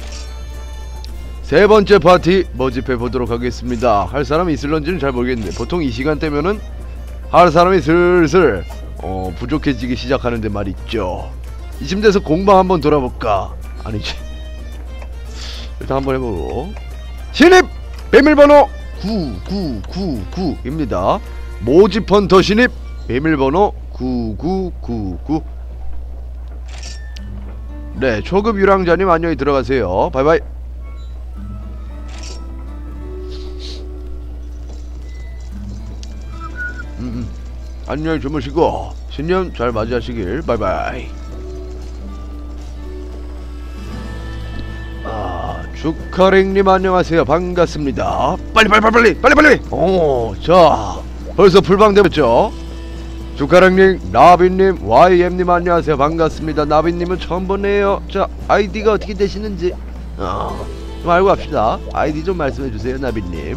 세 번째 파티 모집해 보도록 하겠습니다. 할 사람이 있을런지는 잘 모르겠는데 보통 이 시간대면은 할 사람이 슬슬 어 부족해지기 시작하는데 말이죠. 이쯤 돼서 공방 한번 돌아볼까? 아니지. 일단 한번 해보고. 신입 비밀번호 구구구구입니다. 모집 헌터 신입 비밀번호 구구구구. 네, 초급 유랑자님 안녕히 들어가세요. 바이바이. 음, 음. 안녕히 주무시고 신년 잘 맞이하시길. 바이바이. 아, 주카링님 안녕하세요. 반갑습니다. 빨리 빨리 빨리 빨리 빨리. 오, 자, 벌써 풀방 되었죠? 주카랑님, 나비님, 와이엠님 안녕하세요. 반갑습니다. 나비님은 처음 보네요. 자, 아이디가 어떻게 되시는지 어, 좀 알고 갑시다. 아이디 좀 말씀해주세요, 나비님.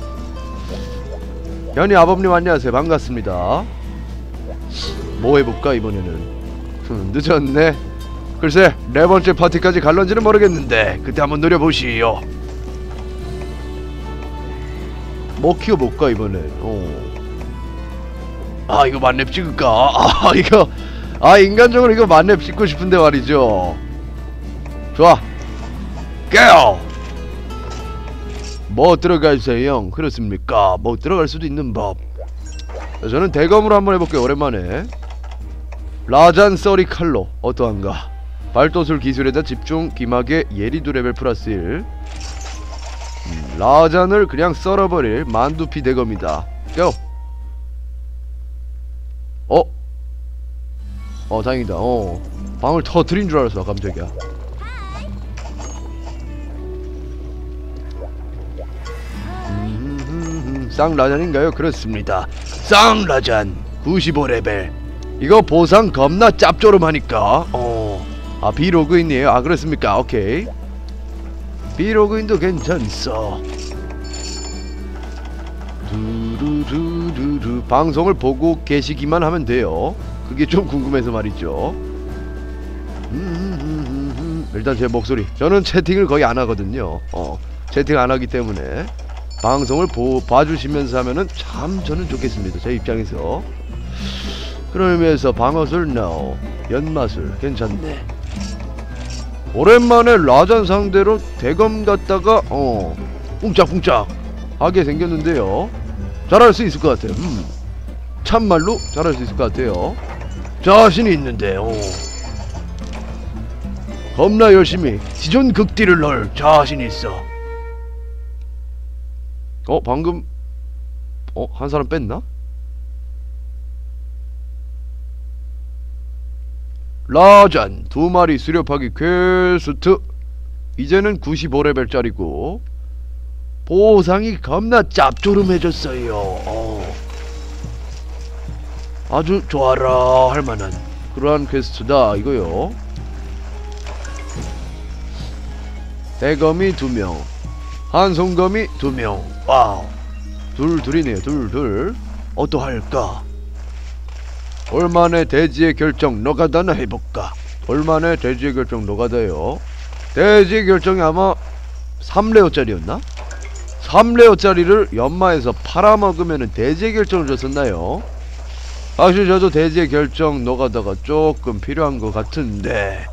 현이 아범님 안녕하세요. 반갑습니다. 뭐 해볼까 이번에는? 늦었네. 글쎄, 네 번째 파티까지 갈런지는 모르겠는데 그때 한번 노려보시오. 뭐 키워볼까 이번엔? 어. 아, 이거 만렙 찍을까? 아, 이거 아, 인간적으로 이거 만렙 찍고 싶은데 말이죠. 좋아, 깨요. 뭐 들어가주세요 형. 그렇습니까? 뭐 들어갈 수도 있는 법. 저는 대검으로 한번 해볼게요. 오랜만에. 라잔 써리 칼로 어떠한가? 발도술 기술에다 집중, 기막의 예리도 레벨 플러스 일. 음, 라잔을 그냥 썰어버릴 만두피 대검이다. 고! 어? 어, 다행이다. 어, 방을 터뜨린 줄 알았어 깜짝이야. 음, 쌍라잔인가요? 그렇습니다. 쌍라잔 구십오 레벨. 이거 보상 겁나 짭조름하니까. 어, 아, 비로그인이에요? 아, 그렇습니까? 오케이. 비로그인도 괜찮소. 두루루루루. 방송을 보고 계시기만 하면 돼요. 그게 좀 궁금해서 말이죠. 음, 일단 제 목소리, 저는 채팅을 거의 안 하거든요. 어, 채팅 안 하기 때문에 방송을 보, 봐주시면서 하면은 참 저는 좋겠습니다. 제 입장에서. 그런 의미에서 방어술 no, 연마술 괜찮네. 오랜만에 라잔 상대로 대검 갔다가 어 웅짝웅짝 하게 생겼는데요. 잘할 수 있을 것 같아요. 음, 참말로 잘할 수 있을 것 같아요. 자신이 있는데 어. 겁나 열심히 지존 극딜을 넣을 자신이 있어. 어, 방금 어? 한 사람 뺐나? 라잔 두 마리 수렵하기 퀘스트. 이제는 구십오 레벨짜리고 보상이 겁나 짭조름해졌어요. 어. 아주 좋아라 할만한 그러한 퀘스트다 이거요. 대검이 두 명, 한송검이 두 명. 와우. 둘 둘이네요. 둘 둘. 어떠할까? 올만의 대지의 결정 노가다나 해볼까? 올만의 대지의 결정 노가다요. 대지의 결정이 아마 삼 레어짜리였나? 삼 레어짜리를 연마해서 팔아먹으면 대지의 결정을 줬었나요? 사실 저도 대지의 결정 노가다가 조금 필요한 것 같은데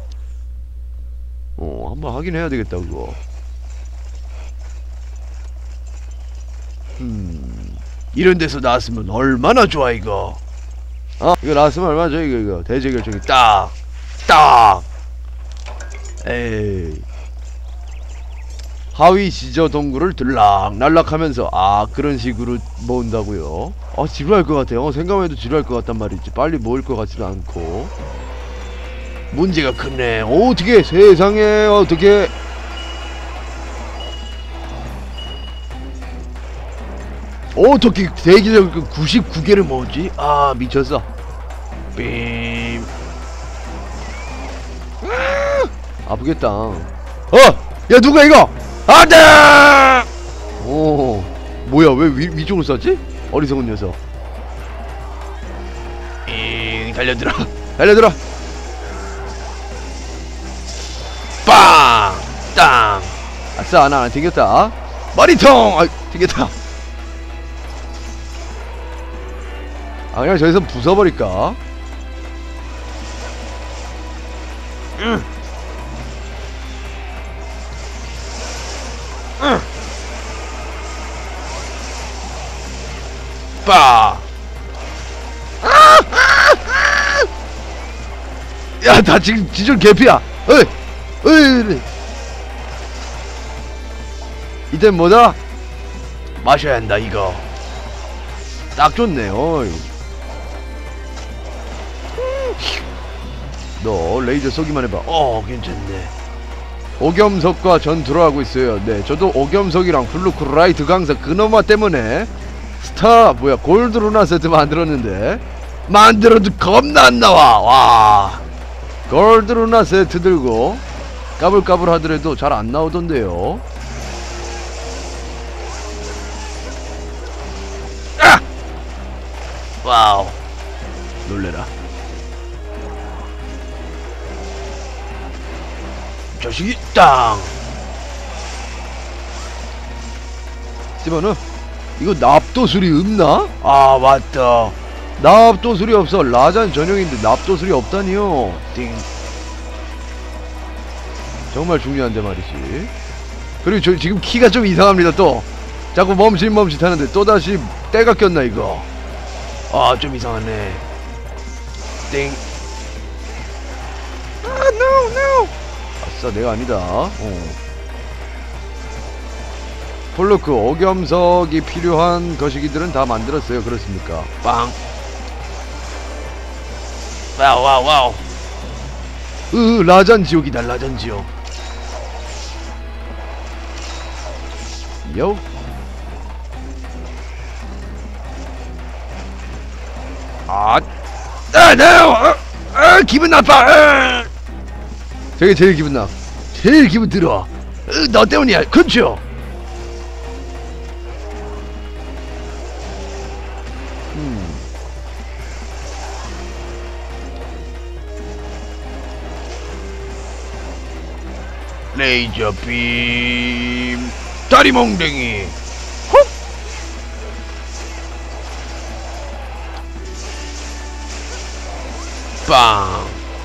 어 한번 하긴 해야 되겠다 그거. 음 이런 데서 나왔으면 얼마나 좋아 이거. 어? 이거 나왔으면 얼마나 좋아 이거 이거 대지의 결정이 딱 딱. 에이 하위 지저 동굴을 들락 날락하면서 아 그런 식으로 모은다고요. 아 지루할 것 같아요. 어, 생각만 해도 지루할 것 같단 말이지. 빨리 모을 것 같지도 않고. 문제가 크네. 어, 어떻게 세상에 어떻게 어떻게 대기적 구십구 개를 모으지? 아 미쳤어. 빔. 아, 아프겠다. 어! 야 누가 이거! 안돼! 오 뭐야 왜 위, 위쪽으로 쐈지? 어리석은 녀석. 잉 달려들어 달려들어. 빵! 땅! 아싸 하나 하나 튕겼다. 머리통! 아 튕겼다. 아 그냥 저기서 부숴버릴까? 응. 응. 빠! 야, 나 지금 지절 개피야. 어이, 어이. 이젠 뭐다? 마셔야 한다 이거. 딱 좋네. 어이. 너 레이저 쏘기만 해봐. 어, 괜찮네. 오겸석과 전투를 하고 있어요. 네, 저도 오겸석이랑 블루크라이트 강사 그놈아 때문에 스타 뭐야 골드 루나 세트 만들었는데 만들어도 겁나 안 나와. 와, 골드 루나 세트 들고 까불까불 하더라도 잘 안 나오던데요. 아! 와우, 놀래라. 자식이 땅 집어넣어. 이거 납도술이 없나? 아 맞다, 납도술이 없어. 라잔 전용인데 납도술이 없다니요. 띵. 정말 중요한데 말이지. 그리고 저 지금 키가 좀 이상합니다. 또 자꾸 멈칫멈칫 하는데 또다시 때가 꼈나 이거. 아 좀 이상하네. 띵. 아 no no. 아싸 내가 아니다. 어. 폴로크 오겸석이 필요한 거시기들은 다 만들었어요. 그렇습니까? 빵. 와우 와우 와우. 으 라잔 지옥이다. 라잔 지옥. 요. 아, 아, 네, 어, 아, 기분 나빠. 아. 저게 제일 기분 나. 제일 기분 들어. 으, 너 때문이야. 그렇죠? 음. 레이저 빔. 다리 몽댕이. 훅. 빵.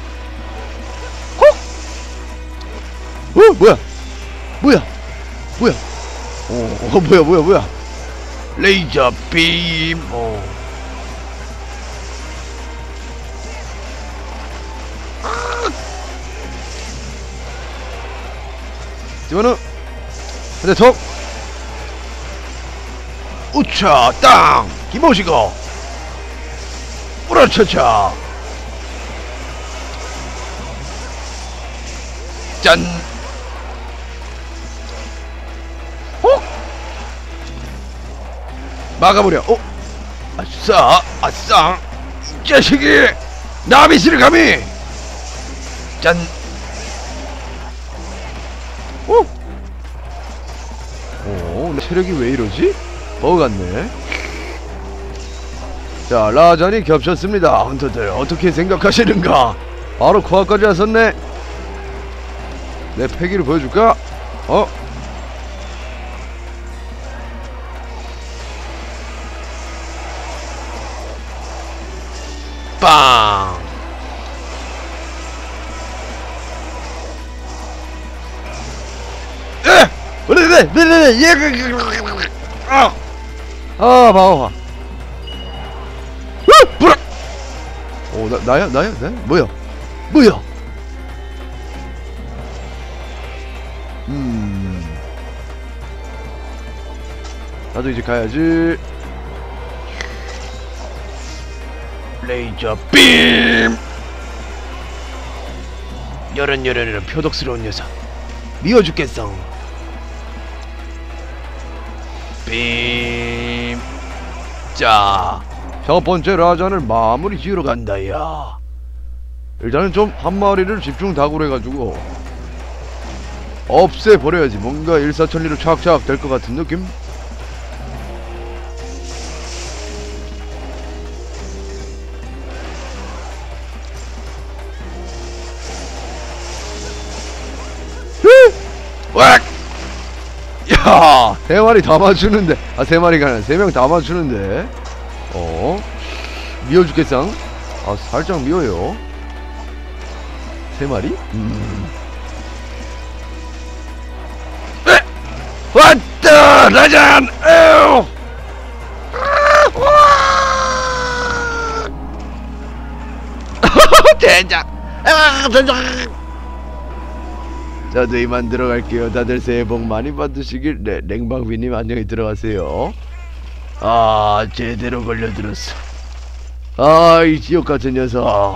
어 뭐야 뭐야 뭐야 어, 어 뭐야 뭐야 뭐야 레이저 빔. 어. 집어넣어. 근데 톡 우차 땅 기모시고 우라차차 짠. 어? 막아버려. 어? 아싸, 아싸. 이 자식이 나비씨를 감히. 짠. 어? 어, 체력이 왜 이러지? 버그 같네. 자, 라잔이 겹쳤습니다. 헌터들 어떻게 생각하시는가? 바로 코앞까지 왔었네. 내 패기를 보여줄까? 어? 빵! 에! 그래, 그래, 그래, 예, 아, 아, 봐봐. 불아! 오, 나, 나야? 나야? 나야? 뭐야? 뭐야? 음. 나도 이제 가야지. 레이저 빔! 여른여른여른 표독스러운 녀석. 미워 죽겠어. 빔. 자, 첫 번째 라잔을 마무리 지으러 간다, 야. 일단은 좀 한 마리를 집중 다구로 해가지고 없애버려야지. 뭔가 일사천리로 착착 될 것 같은 느낌? 왁! 야! 세 마리 다 맞추는데. 아, 세 마리가 아니라 세 명 다 맞추는데. 어? 미워 죽겠상? 아, 살짝 미워요. 세 마리? 음. 에! 왔다! 라잔! 에우! 된장! 아, 된장! 저도 이만 들어갈게요. 다들 새해 복 많이 받으시길. 네, 냉방비님 안녕히 들어가세요. 아, 제대로 걸려들었어. 아, 이 지옥 같은 녀석.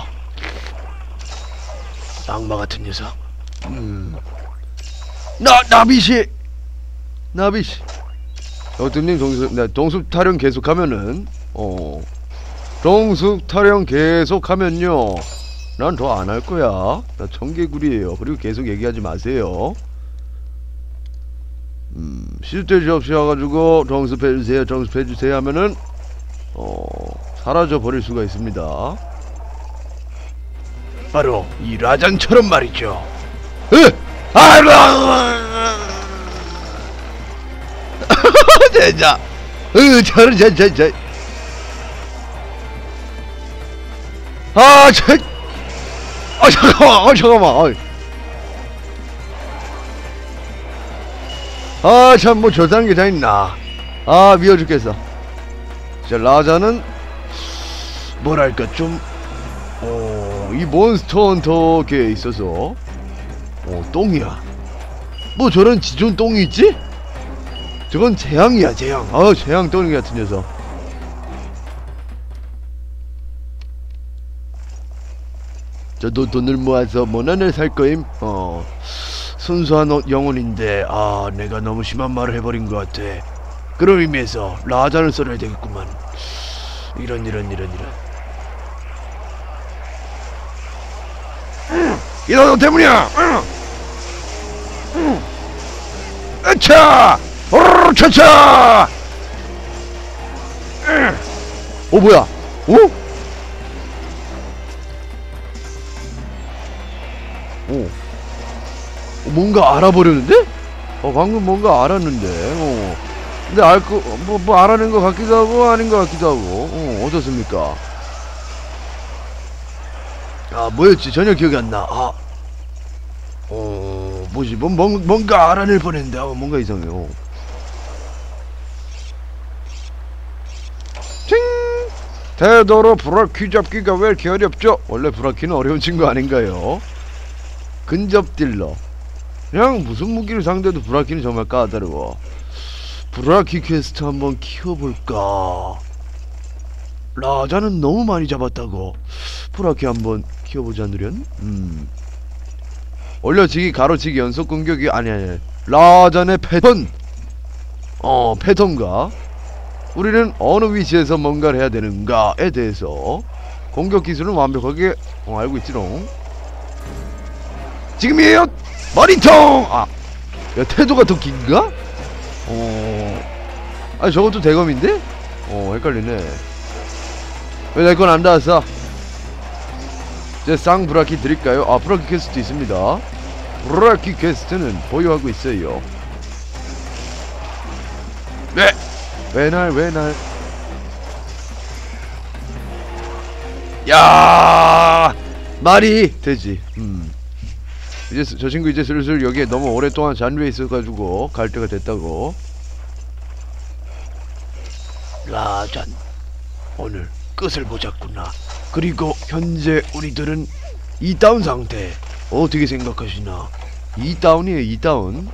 악마 같은 녀석. 음. 나, 나비씨! 나비씨. 어떤님 동숲, 네, 동숲 타령 계속하면은, 어. 동숲 타령 계속하면요. 난 더 안 할 거야. 나 청개구리예요. 그리고 계속 얘기하지 마세요. 음, 실제 없이 와가지고 정습해주세요, 정습해주세요 하면은 어, 사라져 버릴 수가 있습니다. 바로 이 라잔처럼 말이죠. 으! 아라! 진짜. 으, 저런, 저, 저, 저. 아, 저. 아, 잠깐만, 아, 잠깐만. 아, 참, 뭐, 저딴 게 다 있나. 아, 미워 죽겠어. 자, 라자는, 뭐랄까, 좀, 어, 이 몬스터 헌터계에 있어서, 어, 똥이야. 뭐, 저런 지존 똥이 있지? 저건 재앙이야, 재앙. 아, 재앙 똥이 같은 녀석. 저도 돈을 모아서 모난을 살 거임. 어, 순수한 영혼인데, 아, 내가 너무 심한 말을 해버린 것 같아. 그런 의미에서 라잔을 써야 되겠구만. 이런 이런 이런 이런. 응, 이런 너 때문이야. 응, 응. 으차, 오르르 차차. 응. 어, 뭐야? 어? 오. 뭔가 알아버렸는데? 어, 방금 뭔가 알았는데. 어. 근데 알 거, 뭐, 뭐 알아낸 것 같기도 하고 아닌 것 같기도 하고. 어, 어떻습니까? 아, 뭐였지? 전혀 기억이 안 나. 아, 어, 뭐지? 뭐, 뭐, 뭔가 알아낼 뻔했는데. 어, 뭔가 이상해요. 팅! 대도로 브라키 잡기가 왜 이렇게 어렵죠? 원래 브라키는 어려운 친구 아닌가요? 근접 딜러. 그냥 무슨 무기를 상대도 브라키는 정말 까다로워. 브라키 퀘스트 한번 키워볼까? 라자는 너무 많이 잡았다고. 브라키 한번 키워보지 않으련? 음. 올려치기 가로치기 연속 공격이 아니 아니 라잔의 패턴 어 패턴과 우리는 어느 위치에서 뭔가를 해야 되는가에 대해서 공격 기술은 완벽하게 어, 알고 있지롱. 지금이에요 머리통. 아 야, 태도가 더 긴가? 어 아니 저것도 대검인데? 어 헷갈리네. 왜 내 건 안 닿았어? 이제 쌍브라키 드릴까요? 아 브라키 퀘스트 있습니다. 브라키 퀘스트는 보유하고 있어요. 네! 왜날 왜날 야 말이 되지. 음 이제 저 친구 이제 슬슬 여기에 너무 오랫동안 잔류해 있어가지고 갈 때가 됐다고. 라잔 오늘 끝을 보자꾸나. 그리고 현재 우리들은 이 다운 상태 어떻게 생각하시나? 이 다운이에요 이 다운.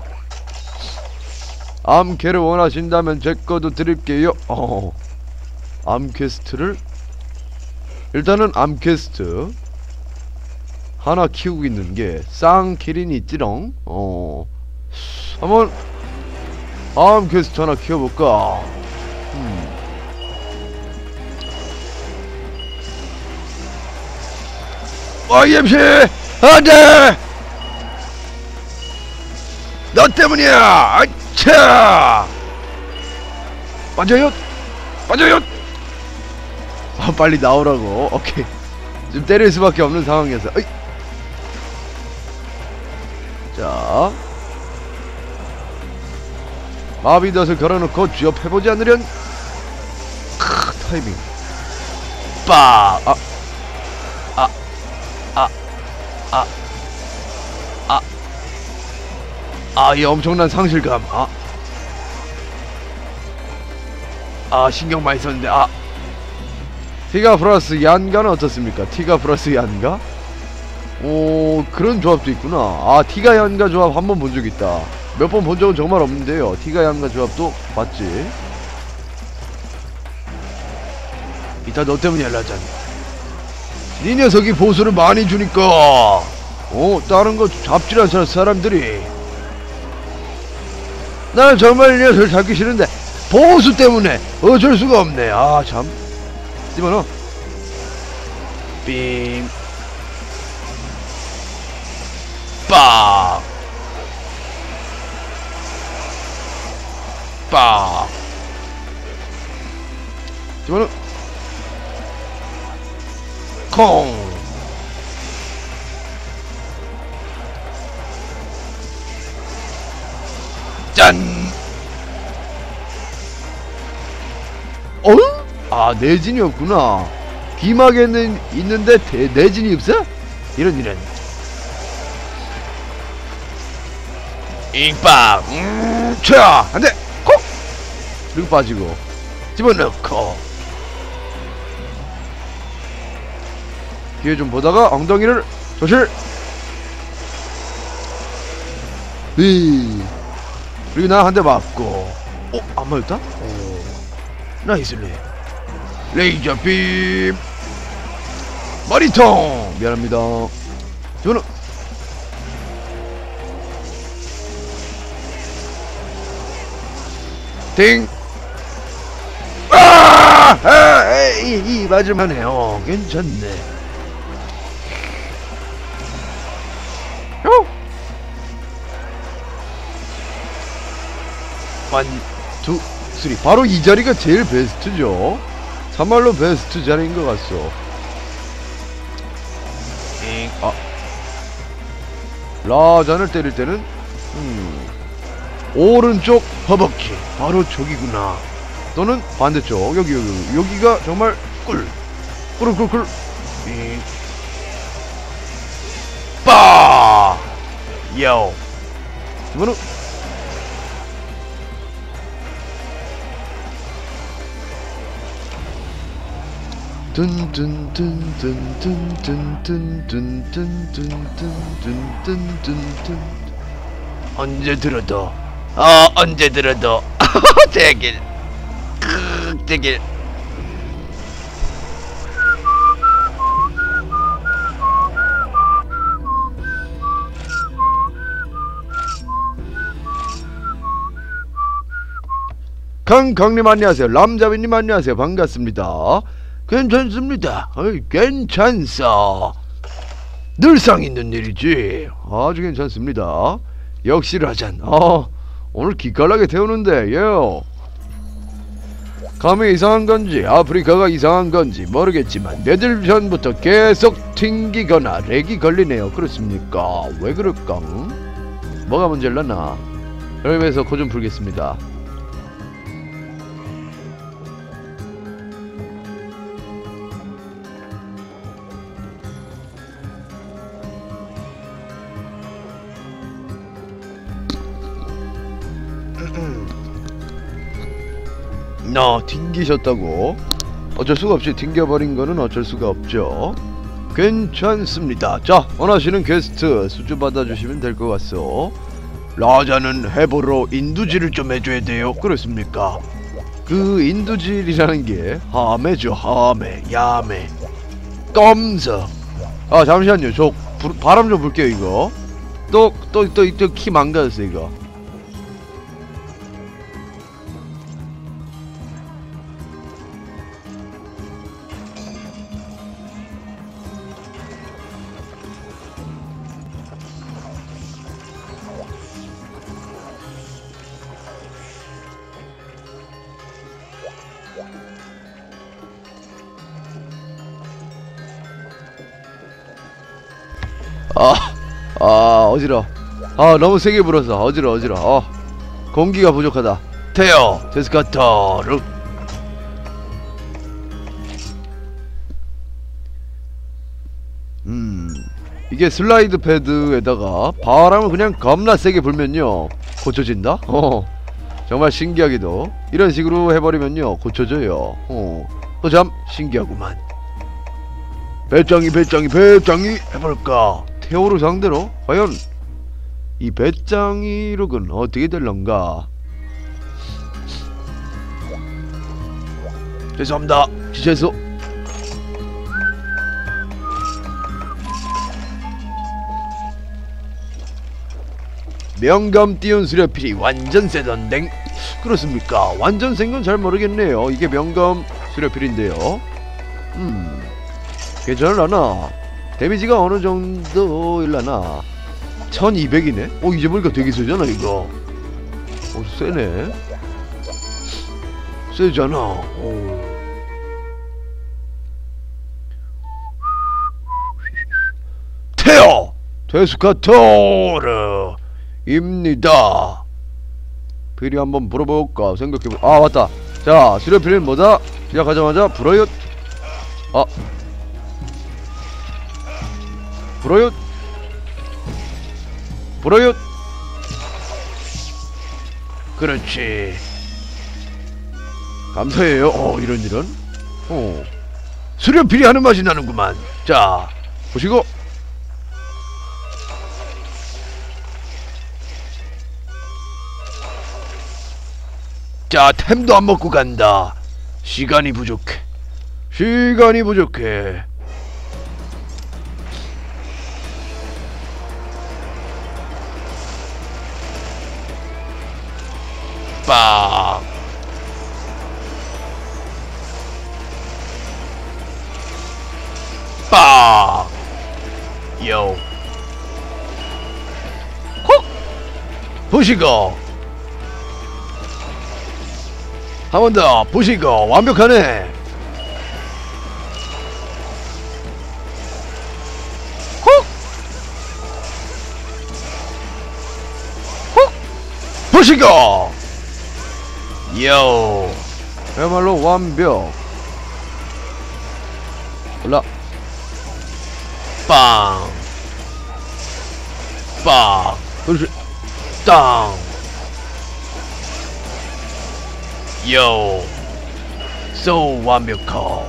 암캐를 원하신다면 제 거도 드릴게요. 어 암퀘스트를 일단은 암퀘스트 하나 키우고 있는 게 쌍키린이 있지롱. 어 한번 암퀘스트 하나 키워볼까. 음. 와이엠씨 안돼 너 때문이야. 아차 빠져요 빠져요. 아 빨리 나오라고. 오케이 지금 때릴 수밖에 없는 상황이어서. 어이. 자 마비덫을 걸어놓고 쥐업해보지 않으련. 크 타이밍 빡. 아 아, 아, 아, 아, 아, 이 엄청난 상실감. 아, 아, 신경 많이 썼는데. 아, 티가 플러스 얀가는 어떻습니까? 티가 플러스 얀가? 오, 그런 조합도 있구나. 아, 티가 얀가 조합 한 번 본 적 있다. 몇 번 본 적은 정말 없는데요. 티가 얀가 조합도 봤지. 이따 너 때문이야 라잔. 이 녀석이 보수를 많이 주니까 어 다른 거 잡질 않잖아 사람들이. 나는 정말 이 녀석을 잡기 싫은데 보수 때문에 어쩔 수가 없네. 아 참 집어넣어. 빙 빡 빡 집어넣어. 콩 짠. 어? 아 내진이었구나. 귀마개는 있는데 대, 내진이 없어? 이런 이런. 잉빵 음 차 안돼 콕. 그리고 빠지고 집어넣고 뒤에 좀 보다가 엉덩이를 조실. 이 그리고 나 한 대 맞고. 어? 안 맞았다? 오 나이스 레 레이저 빔 머리통. 미안합니다. 저는 띵 아! 아! 이, 이 맞을만해요. 괜찮네. 원, 투, 쓰리. 바로 이 자리가 제일 베스트죠. 참말로 베스트 자리인 것 같소. 아, 라잔을 때릴 때는 음, 오른쪽 허벅지 바로 저기구나. 또는 반대쪽 여기 여기 여기가 정말 꿀 꿀꿀꿀. 빠 요. 이번은 둔둔둔둔둔둔둔둔둔둔둔둔둔둔둔둔둔. 언제 들어도 어 언제 들어도 대길 크 대길. 강강님 안녕하세요. 람자비님 안녕하세요. 반갑습니다. 괜찮습니다. 어이, 괜찮소. 늘상 있는 일이지. 아주 괜찮습니다. 역시 라잔. 아, 오늘 기깔나게 태우는데 요. 감이 이상한 건지 아프리카가 이상한 건지 모르겠지만 며칠 전부터 계속 튕기거나 렉이 걸리네요. 그렇습니까? 왜 그럴까? 뭐가 문제일라나? 여기에서 코 좀 풀겠습니다. 너 튕기셨다고? 어쩔 수가 없이 튕겨버린 거는 어쩔 수가 없죠. 괜찮습니다. 자, 원하시는 게스트 수주 받아주시면 될 것 같소. 라자는 해보러 인두질을 좀 해줘야 돼요. 그렇습니까? 그 인두질이라는 게 하매죠. 하매, 야매, 껌서. 아 잠시만요. 저 불, 바람 좀 불게요. 이거 또 또 또 또 키 망가졌어 이거. 아, 아 어지러. 아 너무 세게 불어서 어지러 어지러. 어 공기가 부족하다. 테어 데스카터르. 음 이게 슬라이드 패드에다가 바람을 그냥 겁나 세게 불면요 고쳐진다. 어 정말 신기하게도 이런 식으로 해버리면요 고쳐져요. 어또 참 신기하구만. 배짱이 배짱이 배짱이 해볼까? 테오를 상대로 과연 이 배짱이 룩은 어떻게 될런가? 죄송합니다. 지체소. 명감 띄운 수레필이 완전 세던댕. 그렇습니까? 완전 센 건 잘 모르겠네요. 이게 명감 수레필인데요. 음 괜찮을라나? 데미지가 어느 정도일라나? 천이백이네? 어 이제 보니까 되게 세잖아 이거. 어 세네. 세잖아. 오. 테어 데스카토르 입니다. 필이 한번 불어볼까 생각해보. 아 맞다. 자 수레필은 뭐다? 시작하자마자 불어요. 아 불어요. 불어요. 그렇지. 감사해요. 어 이런 이런. 어 수련필이 하는 맛이 나는구만. 자 보시고. 자 템도 안 먹고 간다. 시간이 부족해. 시간이 부족해. 빡. 빡. 요. 헉. 보시고. 한 번 더 보시고. 완벽하네. 헉. 헉. 보시고. 요. 그야말로 완벽. 올라. 빵. 빵. 그렇지. 땅. 요. so 완벽하.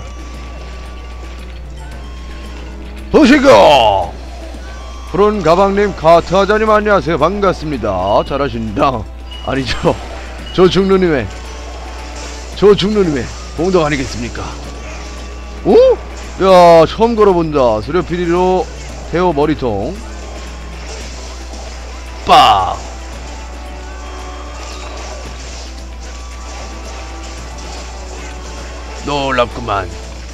보시고. 푸른 가방님 카트하자님 안녕하세요. 반갑습니다. 잘하신다. 아니죠. 저 중누님의 저 중누님의 공덕 아니겠습니까? 오? 야 처음 걸어본다. 수렵피리로 헤어 머리통. 빡. 놀랍구만.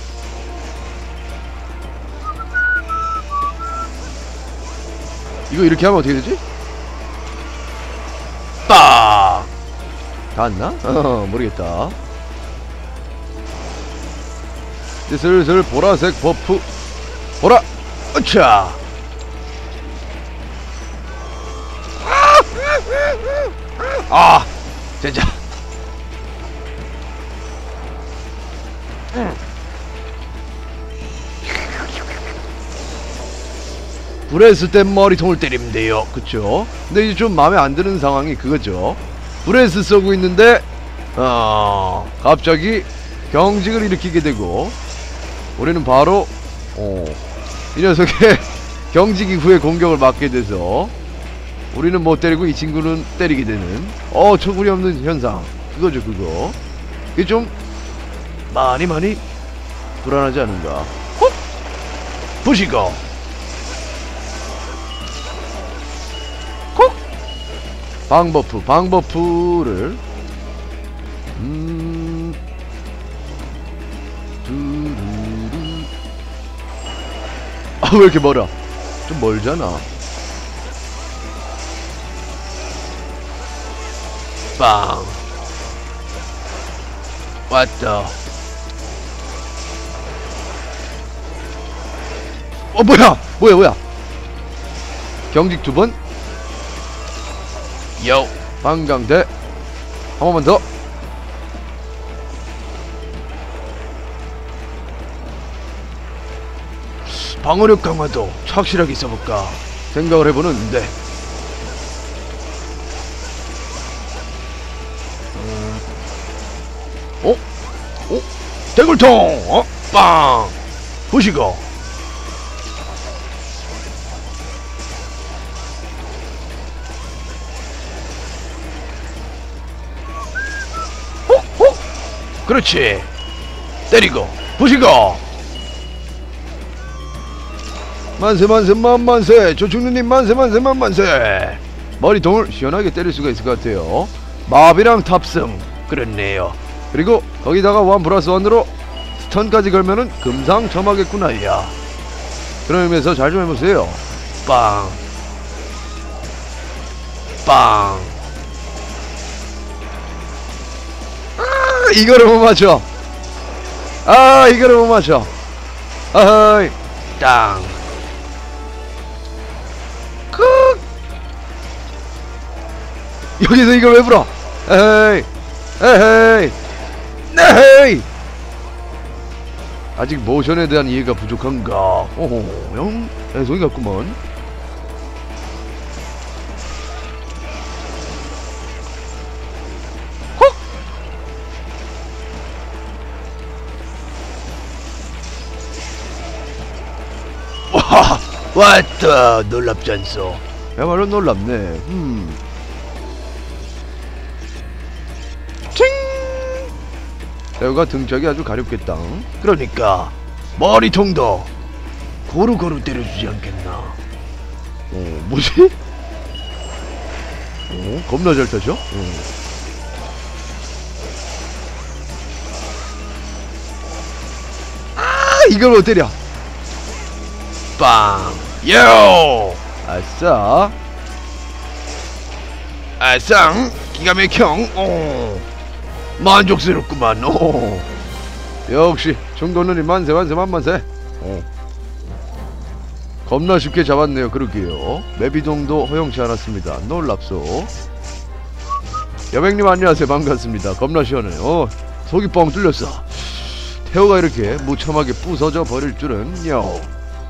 이거 이렇게 하면 어떻게 되지? 딱! 닿았나? 어, 모르겠다. 이제 슬슬 보라색 버프 보라! 으차! 아! 진짜. 불에 있을 땐 머리통을 때리면 돼요. 그쵸? 근데 이제 좀 마음에 안 드는 상황이 그거죠. 브레스 쏘고 있는데 어, 갑자기 경직을 일으키게 되고 우리는 바로 어, 이 녀석의 경직 이후에 공격을 맞게 돼서 우리는 못 때리고 이 친구는 때리게 되는 어 처구리 없는 현상. 그거죠 그거. 이게 좀 많이 많이 불안하지 않은가. 헛! 부시고 콕! 방버프 방버프를 음 두루루 아 왜 이렇게 멀어. 좀 멀잖아. 빵. 왔다. 어 뭐야 뭐야 뭐야. 경직 두번 요. 방강대 한 번만 더. 방어력 강화도 착실하게 써볼까 생각을 해보는데 음. 어? 어? 대굴통! 어? 빵! 부시고 호! 호! 그렇지. 때리고 부시고 만세 만세 만만세. 조충루님 만세 만세 만만세. 머리통을 시원하게 때릴 수가 있을 것 같아요. 마비랑 탑승. 그렇네요. 그리고 거기다가 원 플러스 원으로 스턴까지 걸면은 금상첨화겠구나. 야 그런 의미에서 잘 좀 해보세요. 빵! 빵! 아 이거를 못 맞춰. 아 이거를 못 맞춰. 아하이 땅! 크 여기서 이걸 왜 불어. 에헤이 에헤이 에헤이. 아직 모션에 대한 이해가 부족한가. 오호 영 애송이 같구먼. 헉 와! 왔다! 놀랍지 않소? 야말로 놀랍네. 음. 칭! 새우가 등짝이 아주 가렵겠다. 그러니까 머리통도 고루고루 때려주지 않겠나? 어, 뭐지? 어, 겁나 잘 타죠? 어. 아, 이걸 못 때려. 빵! 요! 아싸. 아쌍! 기가 막혀! 오! 만족스럽구만! 오! 역시 중도눈이 만세 만세 만만세. 어. 겁나 쉽게 잡았네요. 그러게요. 맵이동도 허용치 않았습니다. 놀랍소. 여백님 안녕하세요. 반갑습니다. 겁나 시원해요. 어, 속이 뻥 뚫렸어. 태호가 이렇게 무참하게 부서져 버릴 줄은요.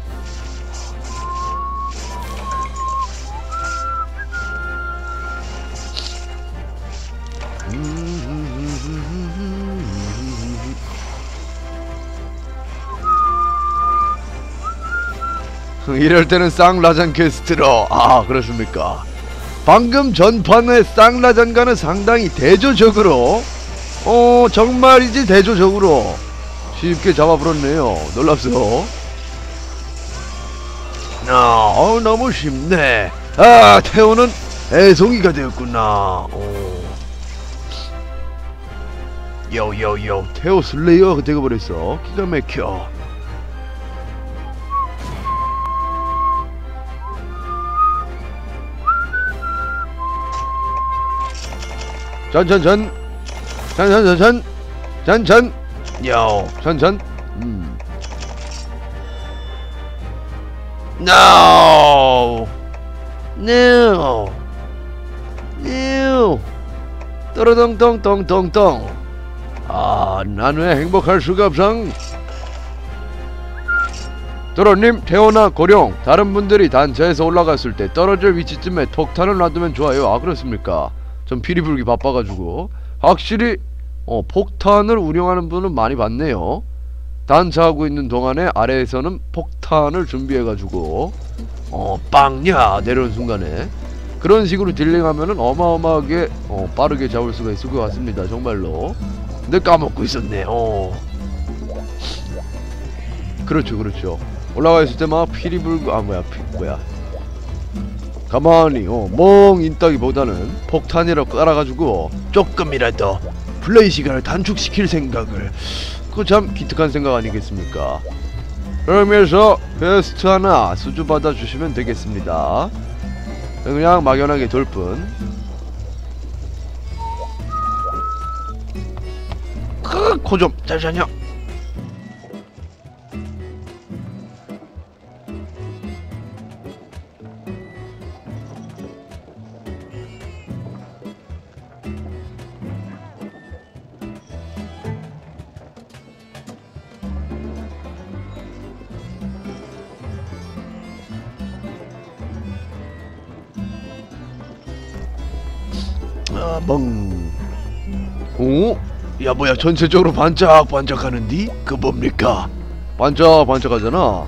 이럴 때는 쌍라잔 퀘스트로. 아 그렇습니까. 방금 전판의 쌍라잔과는 상당히 대조적으로 어 정말이지 대조적으로 쉽게 잡아버렸네요. 놀랍소. 아, 어, 너무 쉽네. 아 태호는 애송이가 되었구나. 오. 요요요 테오 슬레이어가 되어버렸어. 기가 막혀. 전전전 전전전전 전전 요 전전 음 No No No 또르덩덩덩덩덩. 아, 난 왜 행복할 수가 없어? 도로님, 태호나 고룡, 다른 분들이 단차에서 올라갔을 때 떨어질 위치쯤에 폭탄을 놔두면 좋아요. 아, 그렇습니까? 전 피리불기 바빠가지고 확실히 어, 폭탄을 운영하는 분은 많이 봤네요. 단차하고 있는 동안에 아래에서는 폭탄을 준비해가지고 어 빵야 내려오는 순간에 그런 식으로 딜링하면은 어마어마하게 어, 빠르게 잡을 수가 있을 것 같습니다. 정말로. 근데 까먹고 있었네. 어. 그렇죠, 그렇죠. 올라가 있을 때 막 피리불고 아 뭐야 피, 뭐야 가만히 어, 멍 있다기보다는 폭탄이라고 깔아가지고 조금이라도 플레이 시간을 단축시킬 생각을. 그거 참 기특한 생각 아니겠습니까? 그러면서 퀘스트 하나 수주받아 주시면 되겠습니다. 그냥 막연하게 돌 뿐. 크, 코 좀 잠시만요. 아, 멍. 오? 야, 뭐야, 전체적으로 반짝반짝하는디? 그 뭡니까? 반짝반짝하잖아.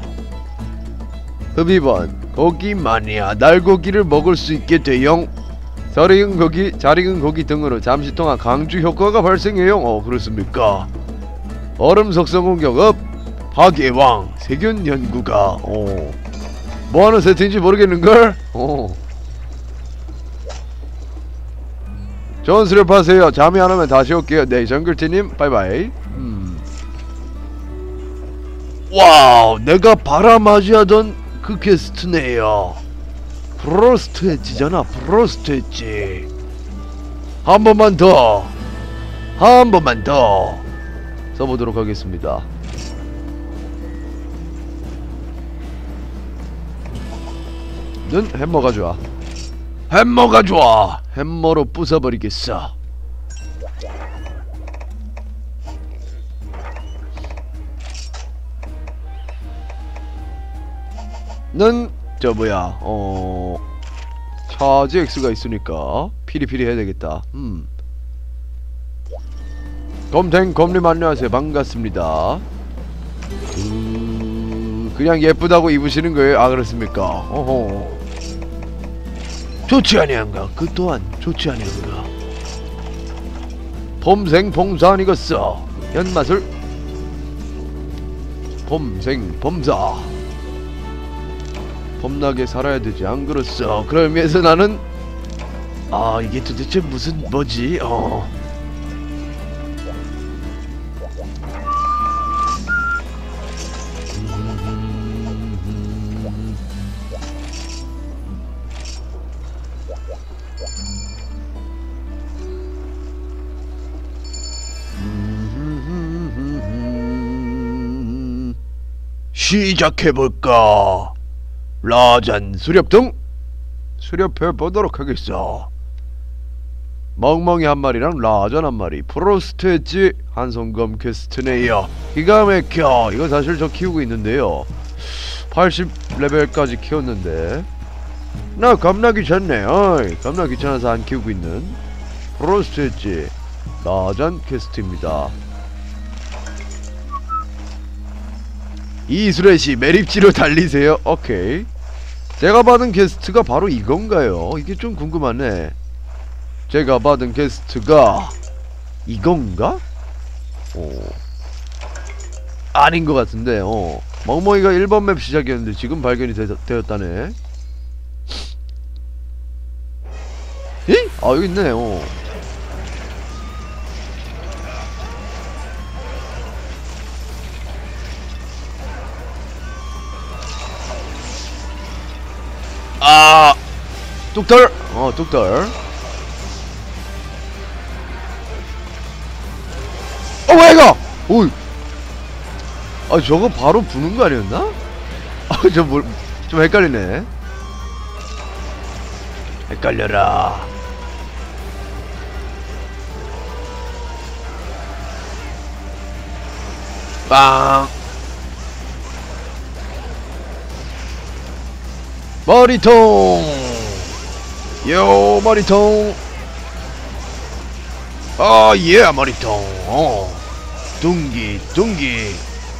흡입원, 고기 마니아, 날고기를 먹을 수 있게 돼요. 잘 익은 고기, 잘 익은 고기 등으로 잠시 동안 강주 효과가 발생해요. 어, 그렇습니까? 얼음 속성 공격업, 파괴왕, 세균 연구가. 어, 뭐하는 세팅인지 모르겠는걸? 어. 좋은 수렵하세요. 잠이 안 오면 다시 올게요. 네, 정글티님 바이바이. 음. 와우, 내가 바라맞이하던 그 퀘스트네요. 프로스트 엣지잖아. 프로스트 엣지. 한 번만 더, 한 번만 더 써보도록 하겠습니다. 는 햄버거 좋아. 햄버거 좋아. 햄머로 부숴버리겠어. 는 저 뭐야 어 차지 X가 있으니까 피리피리 해야 되겠다. 음. 검탱 검님 안녕하세요. 반갑습니다. 그... 그냥 예쁘다고 입으시는 거예요? 아, 그렇습니까? 어허. 좋지 아니한가? 그 또한 좋지 아니한가? 봄생 봉사 아니겠어? 연마술 봄생 범사 범나게 살아야 되지 안 그렇소? 그럴 의미에서 나는 아 이게 도대체 무슨 뭐지? 어 시작해볼까? 라잔 수렵등 수렵해보도록 하겠어. 멍멍이 한 마리랑 라잔 한 마리. 프로스트 엣지 한손검 퀘스트네요. 기가 막혀. 이거 사실 저 키우고 있는데요. 팔십 레벨까지 키웠는데 나 겁나 귀찮네. 어이, 겁나 귀찮아서 안 키우고 있는 프로스트 엣지 라잔 퀘스트입니다. 이수레씨 매립지로 달리세요. 오케이. 제가 받은 퀘스트가 바로 이건가요? 이게 좀 궁금하네. 제가 받은 퀘스트가 이건가? 어 아닌 것 같은데. 어 멍멍이가 일 번 맵 시작이었는데 지금 발견이 되, 되었다네. 에? 아 여기 있네. 어 뚝덜. 어 뚝덜. 어 뭐야 이거. 오이. 아 저거 바로 부는 거 아니었나? 아 저 뭘 좀 헷갈리네. 헷갈려라. 빵. 머리통. 요 머리통. 아 예 머리통. 어. 둥기 둥기.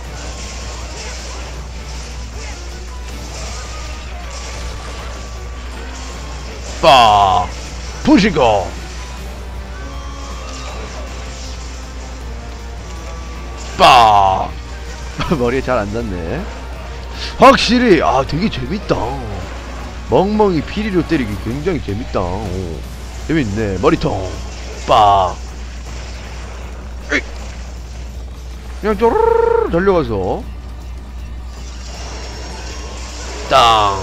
빠 부시고. 빠. 머리에 잘 앉았네. 확실히 아 되게 재밌다. 멍멍이 피리로 때리기 굉장히 재밌다. 오, 재밌네. 머리통. 빠. 에이. 그냥 쪼르르 달려가서 땅.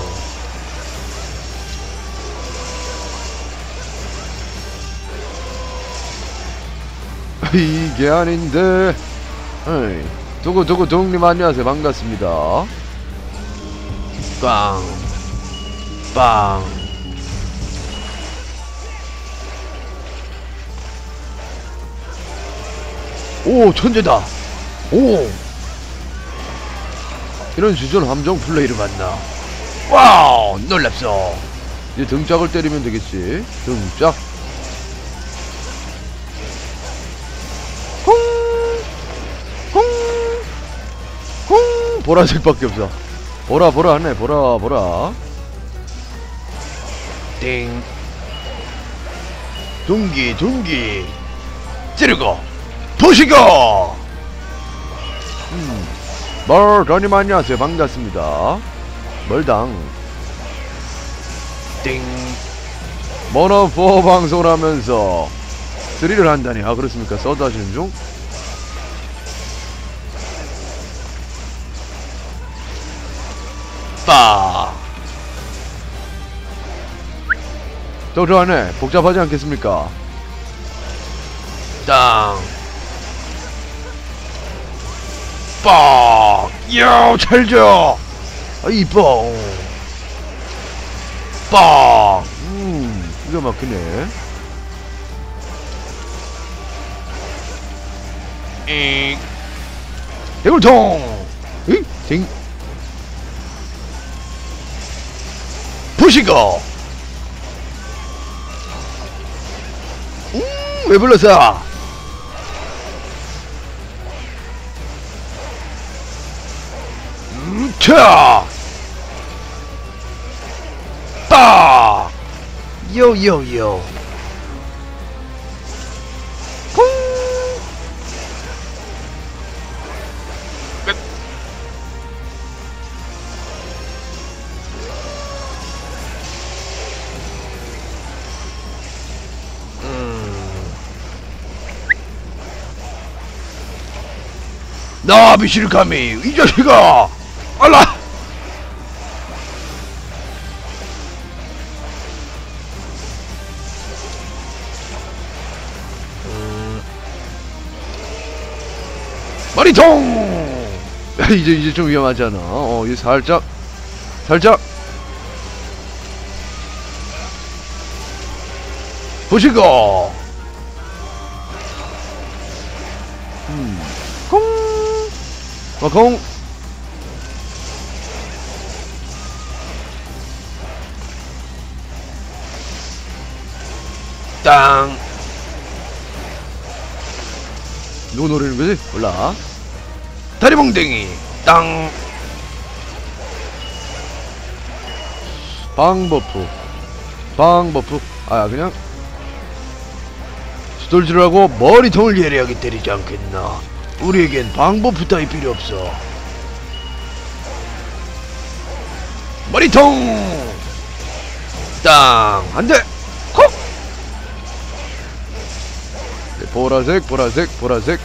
이게 아닌데. 에이. 두구두구 동님 안녕하세요. 반갑습니다. 빵. 빵. 오 천재다. 오 이런 주전 함정 플레이를 만나. 와우 놀랍소. 이제 등짝을 때리면 되겠지. 등짝. 홍홍홍 보라색밖에 없어. 보라 보라 하네. 보라 보라. 띵. 둥기 둥기. 찌르고 보시고. 음. 멀더님 안녕하세요. 반갑습니다. 멀당. 띵. 모노포 방송을 하면서 스릴을 한다니. 아 그렇습니까? 서드 하시는 중? 빠. 또 들어가네. 복잡하지 않겠습니까? 땅. 빡. 야 찰져. 아 이뻐. 빡. 음 기가 막히네. 잉. 대굴통. 잉. ting. 부시고. 음, 왜 불렀어? 음, 차. 빠. 요요요. 쿵. 나비 실감이 이 자식아. 알라. 음. 머리통. 이제 이제 좀 위험하잖아. 어 이제 살짝 살짝 보시고. 음. 콩. 와콩. 땅. 누구 노리는 거지? 몰라. 다리봉댕이. 땅. 방버프. 방버프. 아 그냥 스톨즈라고 머리통을 예리하게 때리지 않겠나. 우리에겐 방버프 따위 필요 없어. 머리통. 땅. 안돼. 콕. 네, 보라색 보라색 보라색.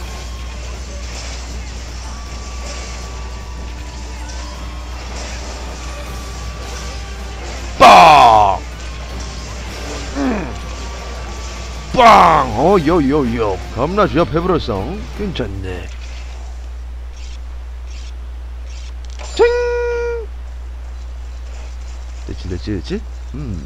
빡. 빵! 어, 요, 요, 요. 겁나 지압해버렸어. 괜찮네. 쨍! 됐지, 됐지, 됐지? 음.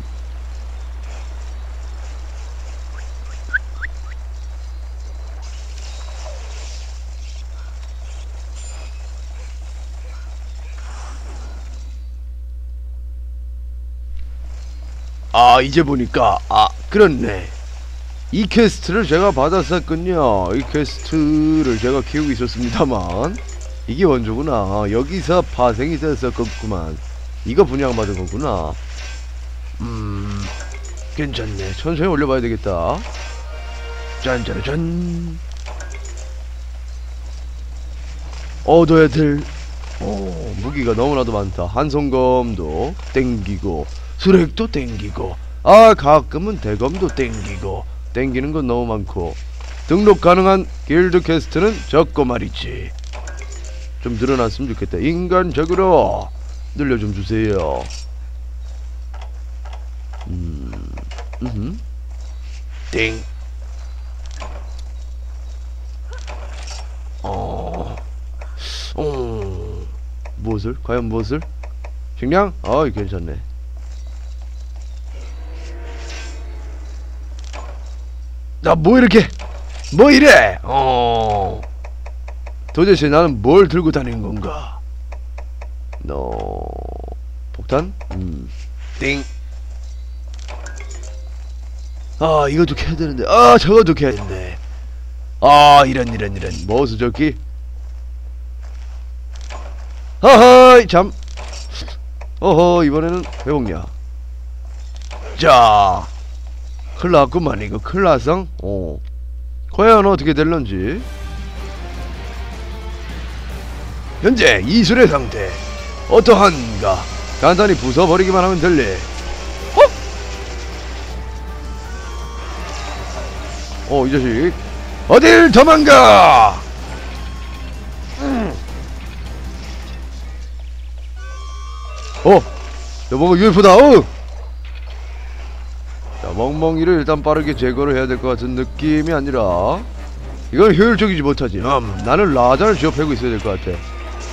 아, 이제 보니까, 아, 그렇네. 이 퀘스트를 제가 받았었군요. 이 퀘스트를 제가 키우고 있었습니다만 이게 원조구나. 여기서 파생이 됐었구만. 이거 분양받은 거구나. 음, 괜찮네. 천천히 올려봐야 되겠다. 짠짜라짠. 얻어야 될 오, 무기가 너무나도 많다. 한성검도 땡기고 수렉도 땡기고, 아, 가끔은 대검도 땡기고. 땡기는 건 너무 많고, 등록 가능한 길드 퀘스트는 적고 말이지. 좀 늘어났으면 좋겠다. 인간적으로 늘려 좀 주세요. 음, 음, 땡. 어, 어, 무엇을? 과연 무엇을? 식량? 어이, 괜찮네. 나 뭐 이렇게 뭐 이래? 어, 도대체 나는 뭘 들고 다니는 건가? 너 폭탄? 음, 띵. 아, 이것도 캐야 되는데, 아, 저것도 캐야 되는데, 아, 이런 이런 이런. 뭐수 저기? 허허이 참. 어허, 이번에는 회복냐? 자, 큰일 났구만. 이거 큰일 났어? 어. 과연 어떻게 될런지. 현재 이술의 상태 어떠한가? 간단히 부숴버리기만 하면 될래. 어? 어, 이 자식 어딜 도망가! 음. 어? 야, 뭔가 유에프다. 어! 자, 멍멍이를 일단 빠르게 제거를 해야 될 것 같은 느낌이 아니라, 이건 효율적이지 못하지. 음, 나는 라잔을 지어패고 있어야 될 것 같아.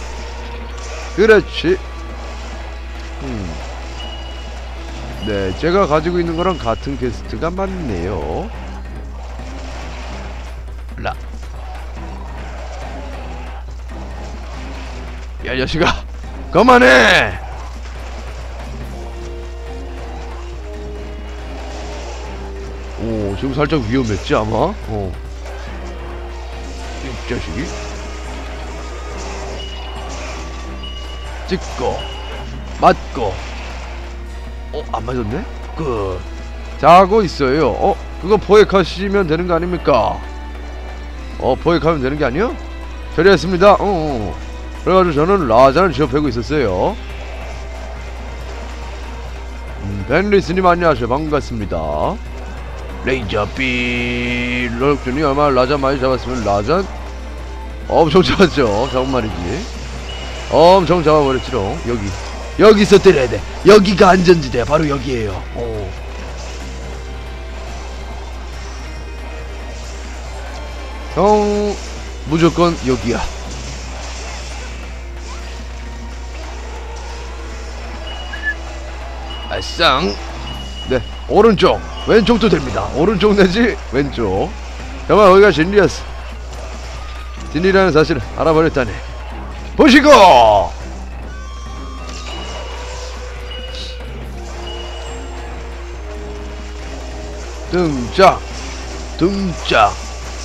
그렇지. 음. 네, 제가 가지고 있는 거랑 같은 퀘스트가 맞네요. 라. 야, 여시가 그만해. 오, 지금 살짝 위험했지 아마? 어. 이 자식이 찍고 맞고. 어, 안 맞았네? 끝. 자고 있어요. 어, 그거 포획하시면 되는 거 아닙니까? 어, 포획하면 되는 게 아니야? 처리했습니다. 어, 어. 그래가지고 저는 라잔을 지어패고 있었어요. 음, 벤리스님 안녕하세요. 반갑습니다. 레이저 삐 럭준이 얼마나 라잔 많이 잡았으면 라잔 엄청 잡았죠. 정말이지. 엄청 잡아버렸지롱. 여기 여기서 때려야 돼. 여기가 안전지대. 바로 여기에요. 오. 형 무조건 여기야. 아쌍. 네, 오른쪽 왼쪽도 됩니다. 오른쪽 내지 왼쪽. 정말 거기가 진리였어. 진리라는 사실을 알아버렸다네. 보시고 등짝 등짝.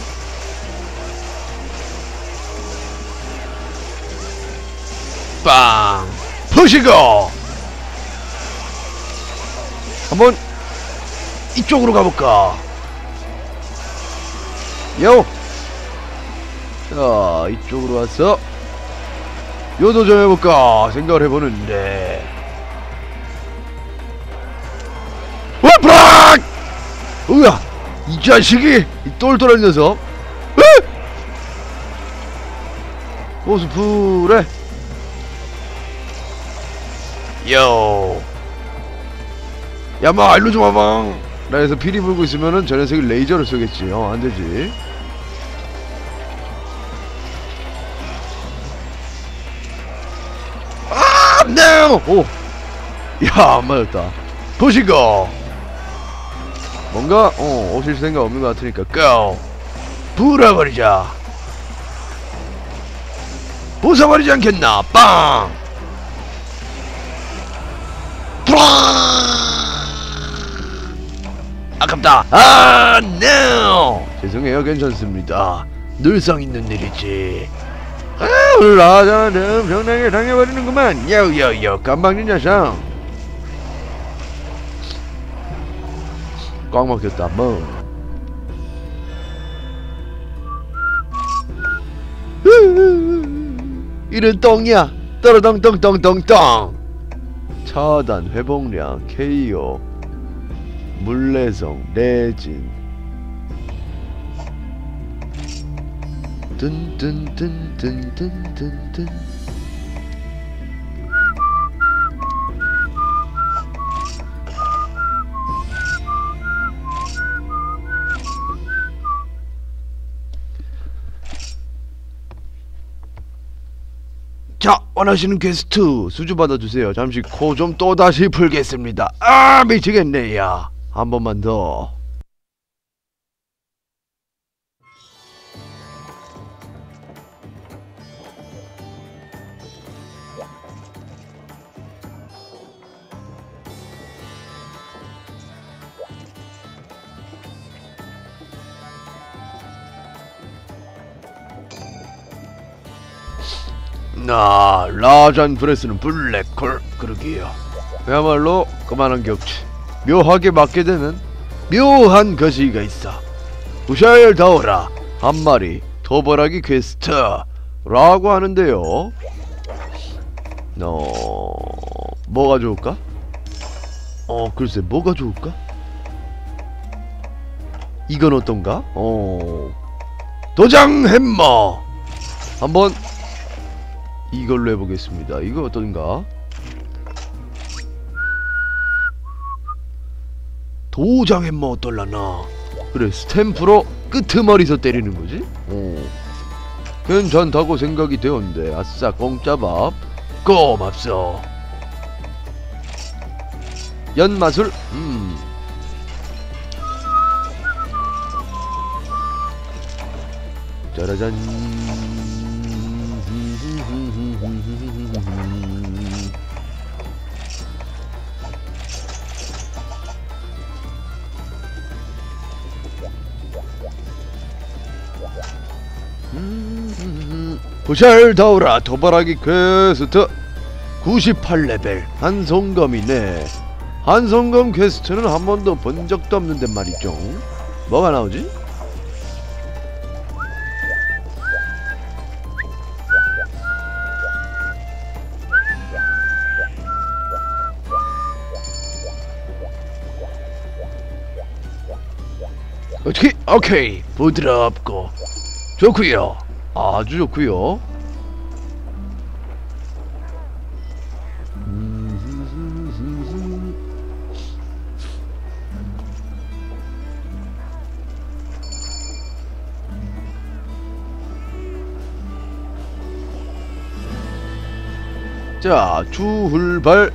빵 보시고 한번 이쪽으로 가볼까? 요! 자, 이쪽으로 와서 요도 좀 해볼까 생각을 해보는데. 와프락! 으아! 이 자식이! 이 똘똘한 녀석! 코스프레! 요! 야마 일로 좀 와봐. 나에서 피리 불고 있으면은 저 녀석이 레이저를 쏘겠지. 어 안되지. 아 no! 오! 야 안맞았다. 보시고 뭔가 어 오실 생각 없는 것 같으니까 고! 불어버리자. 부숴버리지 않겠나. 빵! 뿌랑! 아깝다. 아 no! 죄송해요. 괜찮습니다. 늘상 있는 일이지. 아 올라가자는 병나게 당해버리는구만. 야우야우야 깜박이 녀석. 꽉 막혔다. 뭐 이런 똥이야. 떠러덩덩덩덩덩. 차단 회복량 케이오 물내성 레진 뜬뜬뜬뜬뜬뜬뜬. 자 원하시는 퀘스트 수주 받아주세요. 잠시 코 좀 또다시 풀겠습니다. 아 미치겠네. 야 한 번만 더. 나 라잔 브레스는 블랙홀. 그러게요. 그야말로 그만한 격치. 묘하게 맞게 되는 묘한 거시기가 있어. 부샤일 다오라 한 마리 도벌하기 퀘스트 라고 하는데요. 어... 뭐가 좋을까? 어 글쎄 뭐가 좋을까? 이건 어떤가? 어... 도장 햄머 한번 이걸로 해보겠습니다. 이거 어떤가? 도장 햄머 어떨라나? 그래 스탬프로 끄트머리서 때리는 거지? 어. 괜찮다고 생각이 되었는데. 아싸 공짜밥 고맙소. 연마술 음 짜라잔. 부샬 다오라 도발하기 퀘스트 구십팔 레벨 한성검이네. 한성검 퀘스트는 한 번도 본 적도 없는데 말이죠. 뭐가 나오지? 어떻게? 오케이 부드럽고 좋구요. 아주 좋구요. 자 주hul발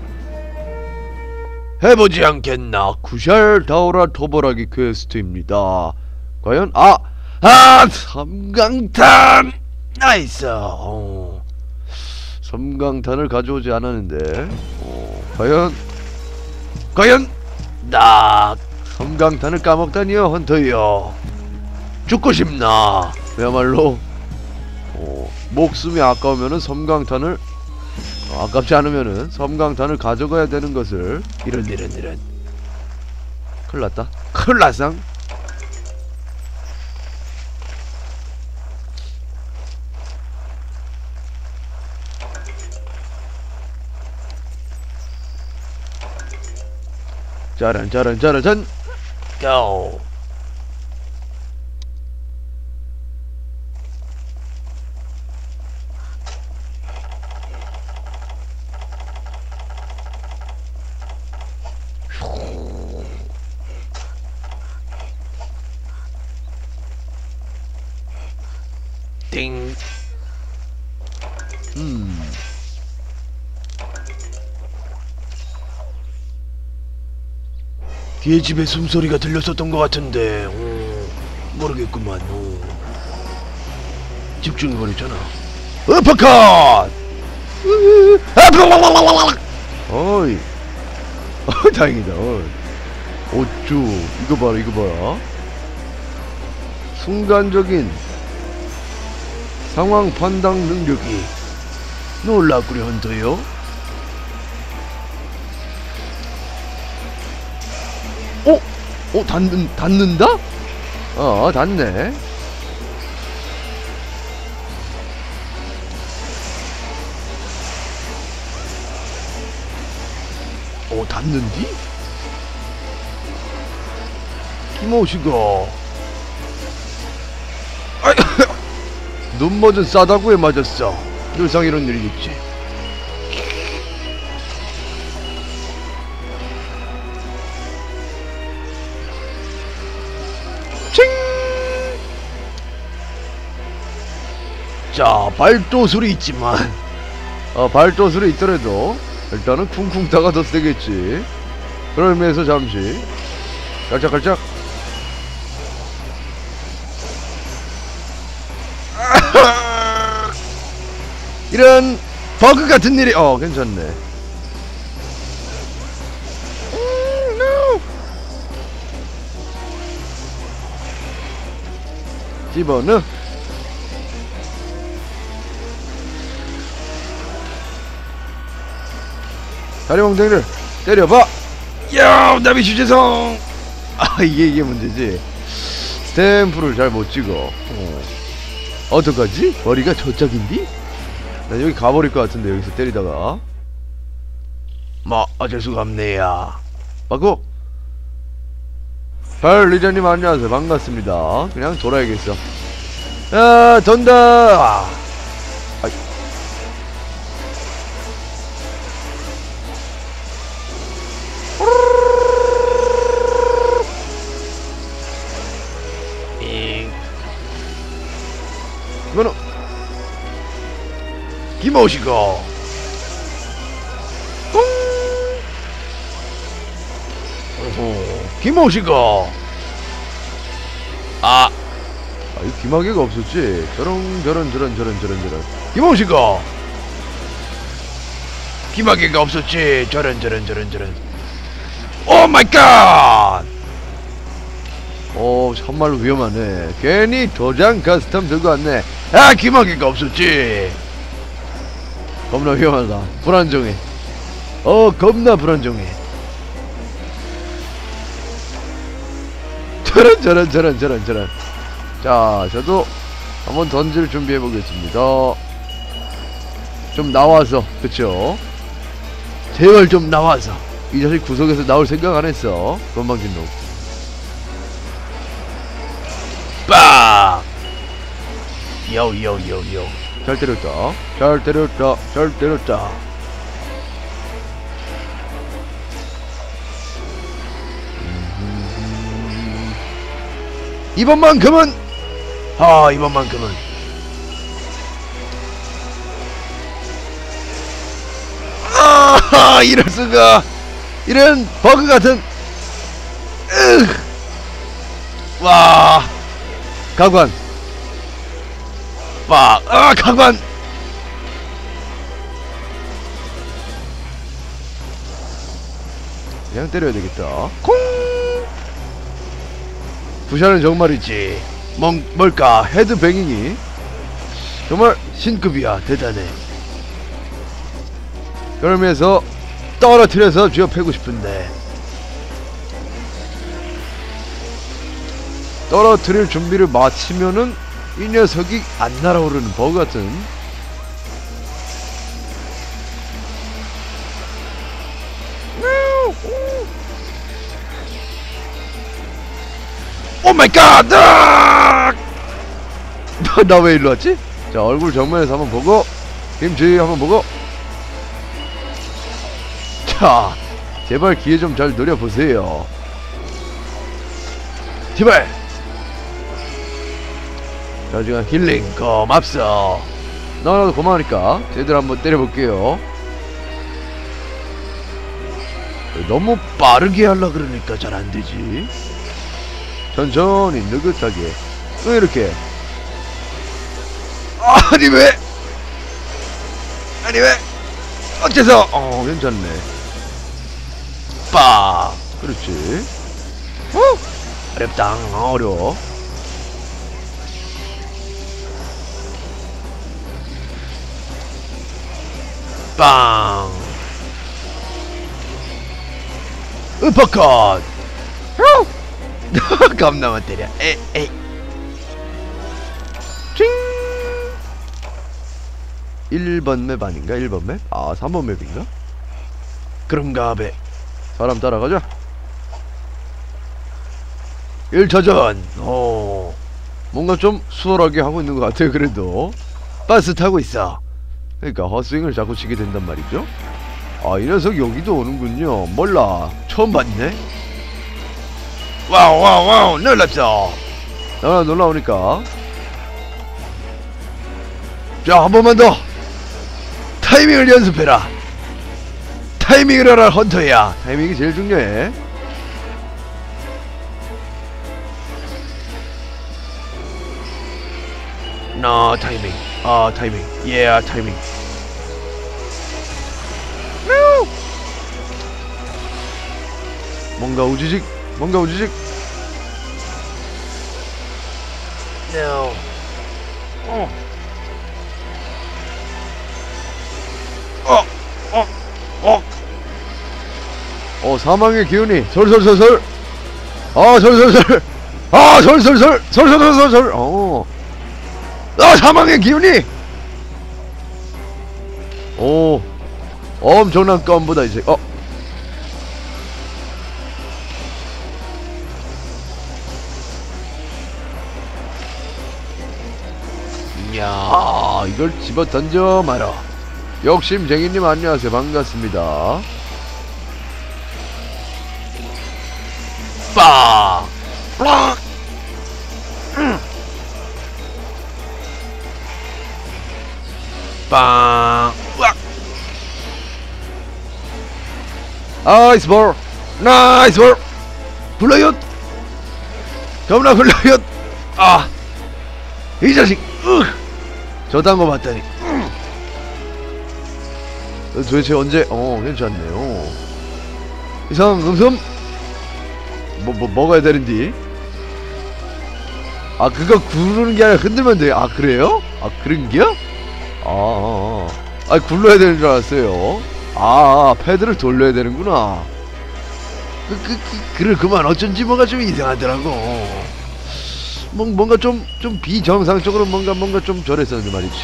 해보지 않겠나. 구샬 다오라 토벌하기 퀘스트입니다. 과연 아! 아! 섬광탄! 나이스! 어. 섬광탄을 가져오지 않았는데 어. 과연 과연 나 섬광탄을 까먹다니요 헌터요. 죽고 싶나. 그야말로 어. 목숨이 아까우면은 섬광탄을 어, 아깝지 않으면은 섬광탄을 가져가야 되는 것을 이런 이런 이런 큰일났다. 큰일났상. 짜란 짜란 짜란 짠 고. 띵. 음. 뒤에 집에 숨소리가 들렸었던 것 같은데, 어, 모르겠구만. 어. 집중해버렸잖아. 어퍼컷! 어이. 어, 다행이다. 어이. 어쭈. 이거 봐라, 이거 봐라. 순간적인 상황 판단 능력이 놀랍구려, 헌터요. 어? 어, 닿는, 닿는다? 어, 닿네. 어, 닿는디? 김오시가. 눈 맞은 싸다구에 맞았어. 늘상 이런 일이 있지. 칭! 자, 발도술이 있지만, 어, 발도술이 있더라도 일단은 쿵쿵타가 더 세겠지. 그런 의미에서 잠시 깔짝깔짝. 이런 버그 같은 일이. 어, 괜찮네. 음, no. 집어넣어. 다리몽둥이를 때려봐. 야, 나비 주재성. 아, 이게 이게 문제지. 스탬프를 잘 못 찍어. 어. 어떡하지? 머리가 저짝인디? 나 여기 가버릴 것 같은데, 여기서 때리다가. 뭐 어쩔 수가 없네야. 맞고. 발 리자님 안녕하세요. 반갑습니다. 그냥 돌아야겠어. 야, 돈다. 아이. 이거는 김오시고. 어허, 김오시고. 아, 아, 이 김하게가 없었지. 저런 저런 저런 저런 저런 저런. 김오시고. 김하게가 없었지. 저런 저런 저런 저런. 오 마이 갓. 어, 참말로 위험하네. 괜히 도장 카스텀 들고 왔네. 아, 김하게가 없었지. 겁나 위험하다. 불안정해. 어, 겁나 불안정해. 저런 저런 저런 저런 저런. 자, 저도 한번 던질 준비해 보겠습니다. 좀 나와서, 그쵸? 제발 좀 나와서. 이 자식 구석에서 나올 생각 안 했어. 건방진 놈. 빡! 요요요요. 잘 때렸다. 잘 때렸다. 잘 때렸다. 음... 이번만큼은, 아, 이번만큼은. 아, 이럴 수가. 이런 버그 같은. 으. 와. 가관. 빡. 아, 가관. 그냥 때려야 되겠다. 콩. 부샤는 정말이지. 뭔, 뭘까? 헤드뱅잉이 정말 신급이야. 대단해. 그러면서 떨어뜨려서 쥐어 패고 싶은데, 떨어뜨릴 준비를 마치면은 이 녀석이 안 날아오르는 버그 같은. 오 마이 갓! 나 왜 일로 왔지? 자, 얼굴 정면에서 한번 보고, 김치 한번 보고. 자, 제발 기회 좀 잘 노려보세요. 제발. 자 지금 힐링 고맙소. 너라도 고마우니까 제대로 한번 때려볼게요. 너무 빠르게 하려 그러니까 잘 안되지. 천천히 느긋하게. 왜 이렇게. 아니 왜 아니 왜 어째서. 어 괜찮네. 빠 그렇지. 어? 어렵다. 어려워. 빵. 으퍼컷. 겁나만 때려. 에이 에이. 칭. 일 번 맵 아닌가? 일 번 맵? 아 삼 번 맵인가? 그런가 배. 사람 따라가자. 일 차전. 오, 뭔가 좀 수월하게 하고 있는 것 같아요. 그래도 버스 타고 있어. 그러니까 헛스윙을 자꾸 치게 된단 말이죠. 아 이 녀석 여기도 오는군요. 몰라 처음 봤네. 와우 와우 와우 놀랍죠. 아 놀라우니까. 자 한 번만 더 타이밍을 연습해라. 타이밍을 알아 헌터야. 타이밍이 제일 중요해. 나 타이밍. 아 타이밍. 예 yeah, 타이밍. no! 뭔가 우지직. 뭔가 우지직. no. 어. 어. 어. 어. 어 사망의 기운이 솔솔솔솔. 아 솔솔솔. 아 솔솔솔. 솔솔솔솔. 어. 아 사망의 기운이. 오 엄청난 껌보다 이제 어 이야 이걸 집어 던져 마라. 욕심쟁이님 안녕하세요. 반갑습니다. 빠 빡. 음. 빵! 으악! 나이스 볼! 나이스 볼! 굴러얏! 겁나 굴러얏! 아! 이 자식! 으! 저딴 거 봤다니. 음. 도대체 언제? 어 괜찮네요. 이상 음흠? 뭐, 뭐 먹어야 되는디? 아 그거 구르는 게 아니라 흔들면 돼. 아 그래요? 아 그런겨? 아, 아, 아, 굴러야 되는 줄 알았어요. 아, 패드를 돌려야 되는구나. 그, 그, 그, 그를 그만 어쩐지 뭔가 좀 이상하더라고. 뭐, 뭔가 좀, 좀 비정상적으로 뭔가, 뭔가 좀 저랬었는데 말이지.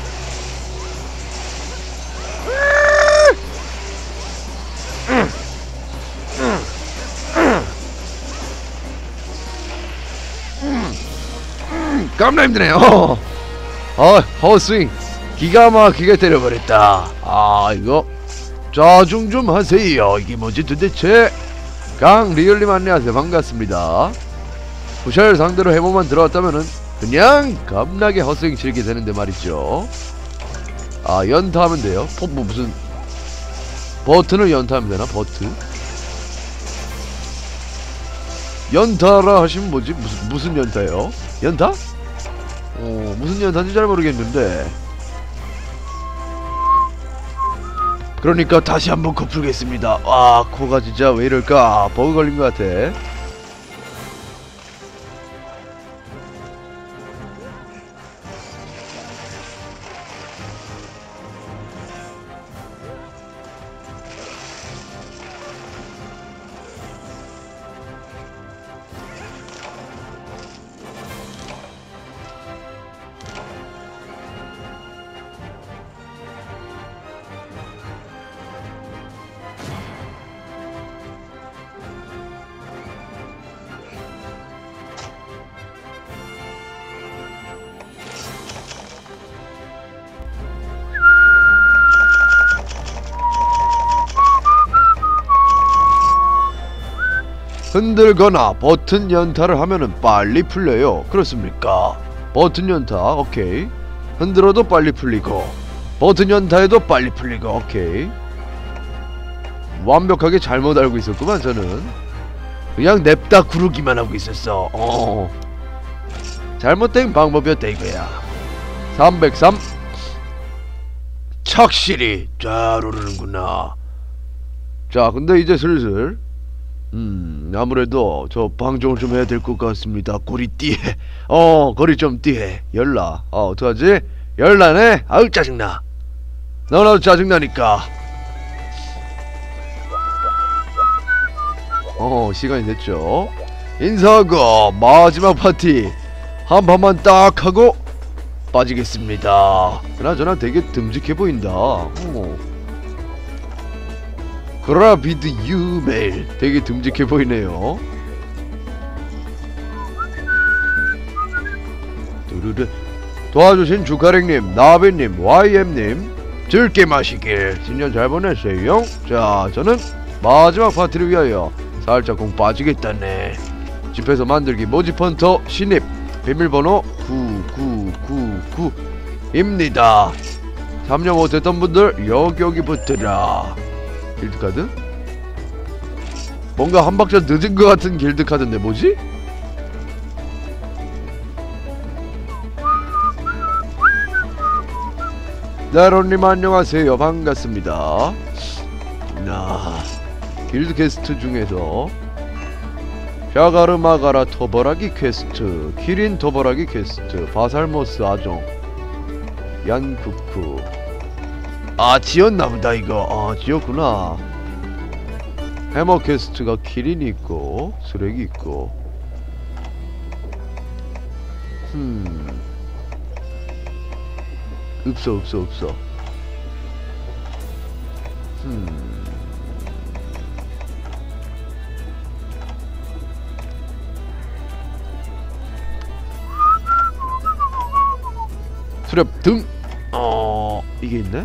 깜나 힘드네요. 어, 헛스윙. 기가 막히게 때려버렸다. 아 이거 짜증 좀 하세요. 이게 뭐지 도대체. 강리얼님 안녕하세요. 반갑습니다. 부샤를 상대로 해보만 들어왔다면은 그냥 겁나게 헛스윙 치게 되는데 말이죠. 아 연타하면 돼요. 포, 뭐 무슨 버튼을 연타하면 되나? 버튼 연타라 하시면 뭐지? 무슨 무슨 연타요? 연타? 어 무슨 연타인지 잘 모르겠는데. 그러니까 다시 한번 코 풀겠습니다. 와 코가 진짜 왜 이럴까. 버그 걸린 것 같아. 흔들거나 버튼 연타를 하면은 빨리 풀려요. 그렇습니까? 버튼 연타. 오케이. 흔들어도 빨리 풀리고 버튼 연타에도 빨리 풀리고. 오케이. 완벽하게 잘못 알고 있었구만. 저는 그냥 냅다 구르기만 하고 있었어. 어. 잘못된 방법이었다 이거야. 삼백삼. 착실히 잘 오르는구나. 자 근데 이제 슬슬 음 아무래도 저 방종을 좀 해야 될 것 같습니다. 꼬리 띠해. 어 거리 좀 띠해. 열나. 어 어떡하지? 열나네. 아유 짜증나. 너나도 짜증나니까. 어 시간이 됐죠. 인사하고 마지막 파티 한 판만 딱 하고 빠지겠습니다. 그나저나 되게 듬직해 보인다. 어. 그라비드 유메일 되게 듬직해 보이네요. 두루르. 도와주신 주카랭님, 나비님, 와이엠님 즐게 마시길. 신년 잘 보내세요. 자 저는 마지막 파티를 위하여 살짝 공 빠지겠다네. 집에서 만들기 모집헌터 신입 비밀번호 구구구구입니다. 참여 못했던 분들 여기 여기 붙으라. 길드카드? 뭔가 한 박자 늦은 것 같은 길드카드인데 뭐지? 나로님 안녕하세요. 반갑습니다. 나 길드 퀘스트 중에서 샤가르마가라 토벌하기 퀘스트, 기린 토벌하기 퀘스트, 바살모스 아종, 얀쿠쿠. 아 지었나보다 이거. 아 지었구나. 해머 퀘스트가 키린이 있고 쓰레기 있고. 음 없어 없어 없어. 음 수렵 등. 어 이게 있네.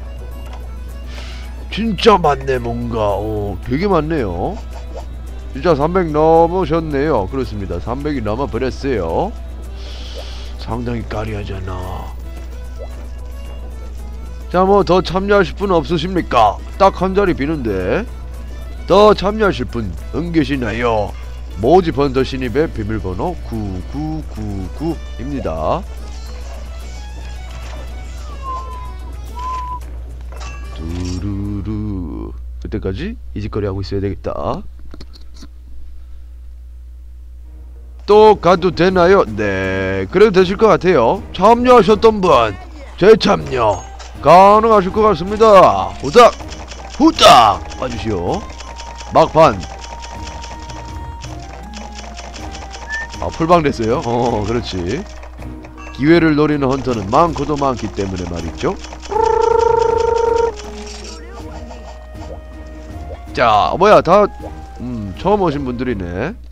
진짜 많네 뭔가. 어 되게 많네요. 진짜 삼백 넘으셨네요. 그렇습니다. 삼백이 넘어 버렸어요. 상당히 까리하잖아. 자 뭐 더 참여하실 분 없으십니까? 딱 한 자리 비는데 더 참여하실 분 은 계시나요? 모집 헌터 신입의 비밀번호 구구구구입니다. 두루루. 그때까지 이직거리 하고 있어야 되겠다. 또 가도 되나요? 네 그래도 되실 것 같아요. 참여하셨던 분 재참여 가능하실 것 같습니다. 후딱 후딱 와주시오. 막판. 아 풀방 됐어요? 어 그렇지. 기회를 노리는 헌터는 많고도 많기 때문에 말이죠. 자 뭐야 다 음, 처음 오신 분들이네.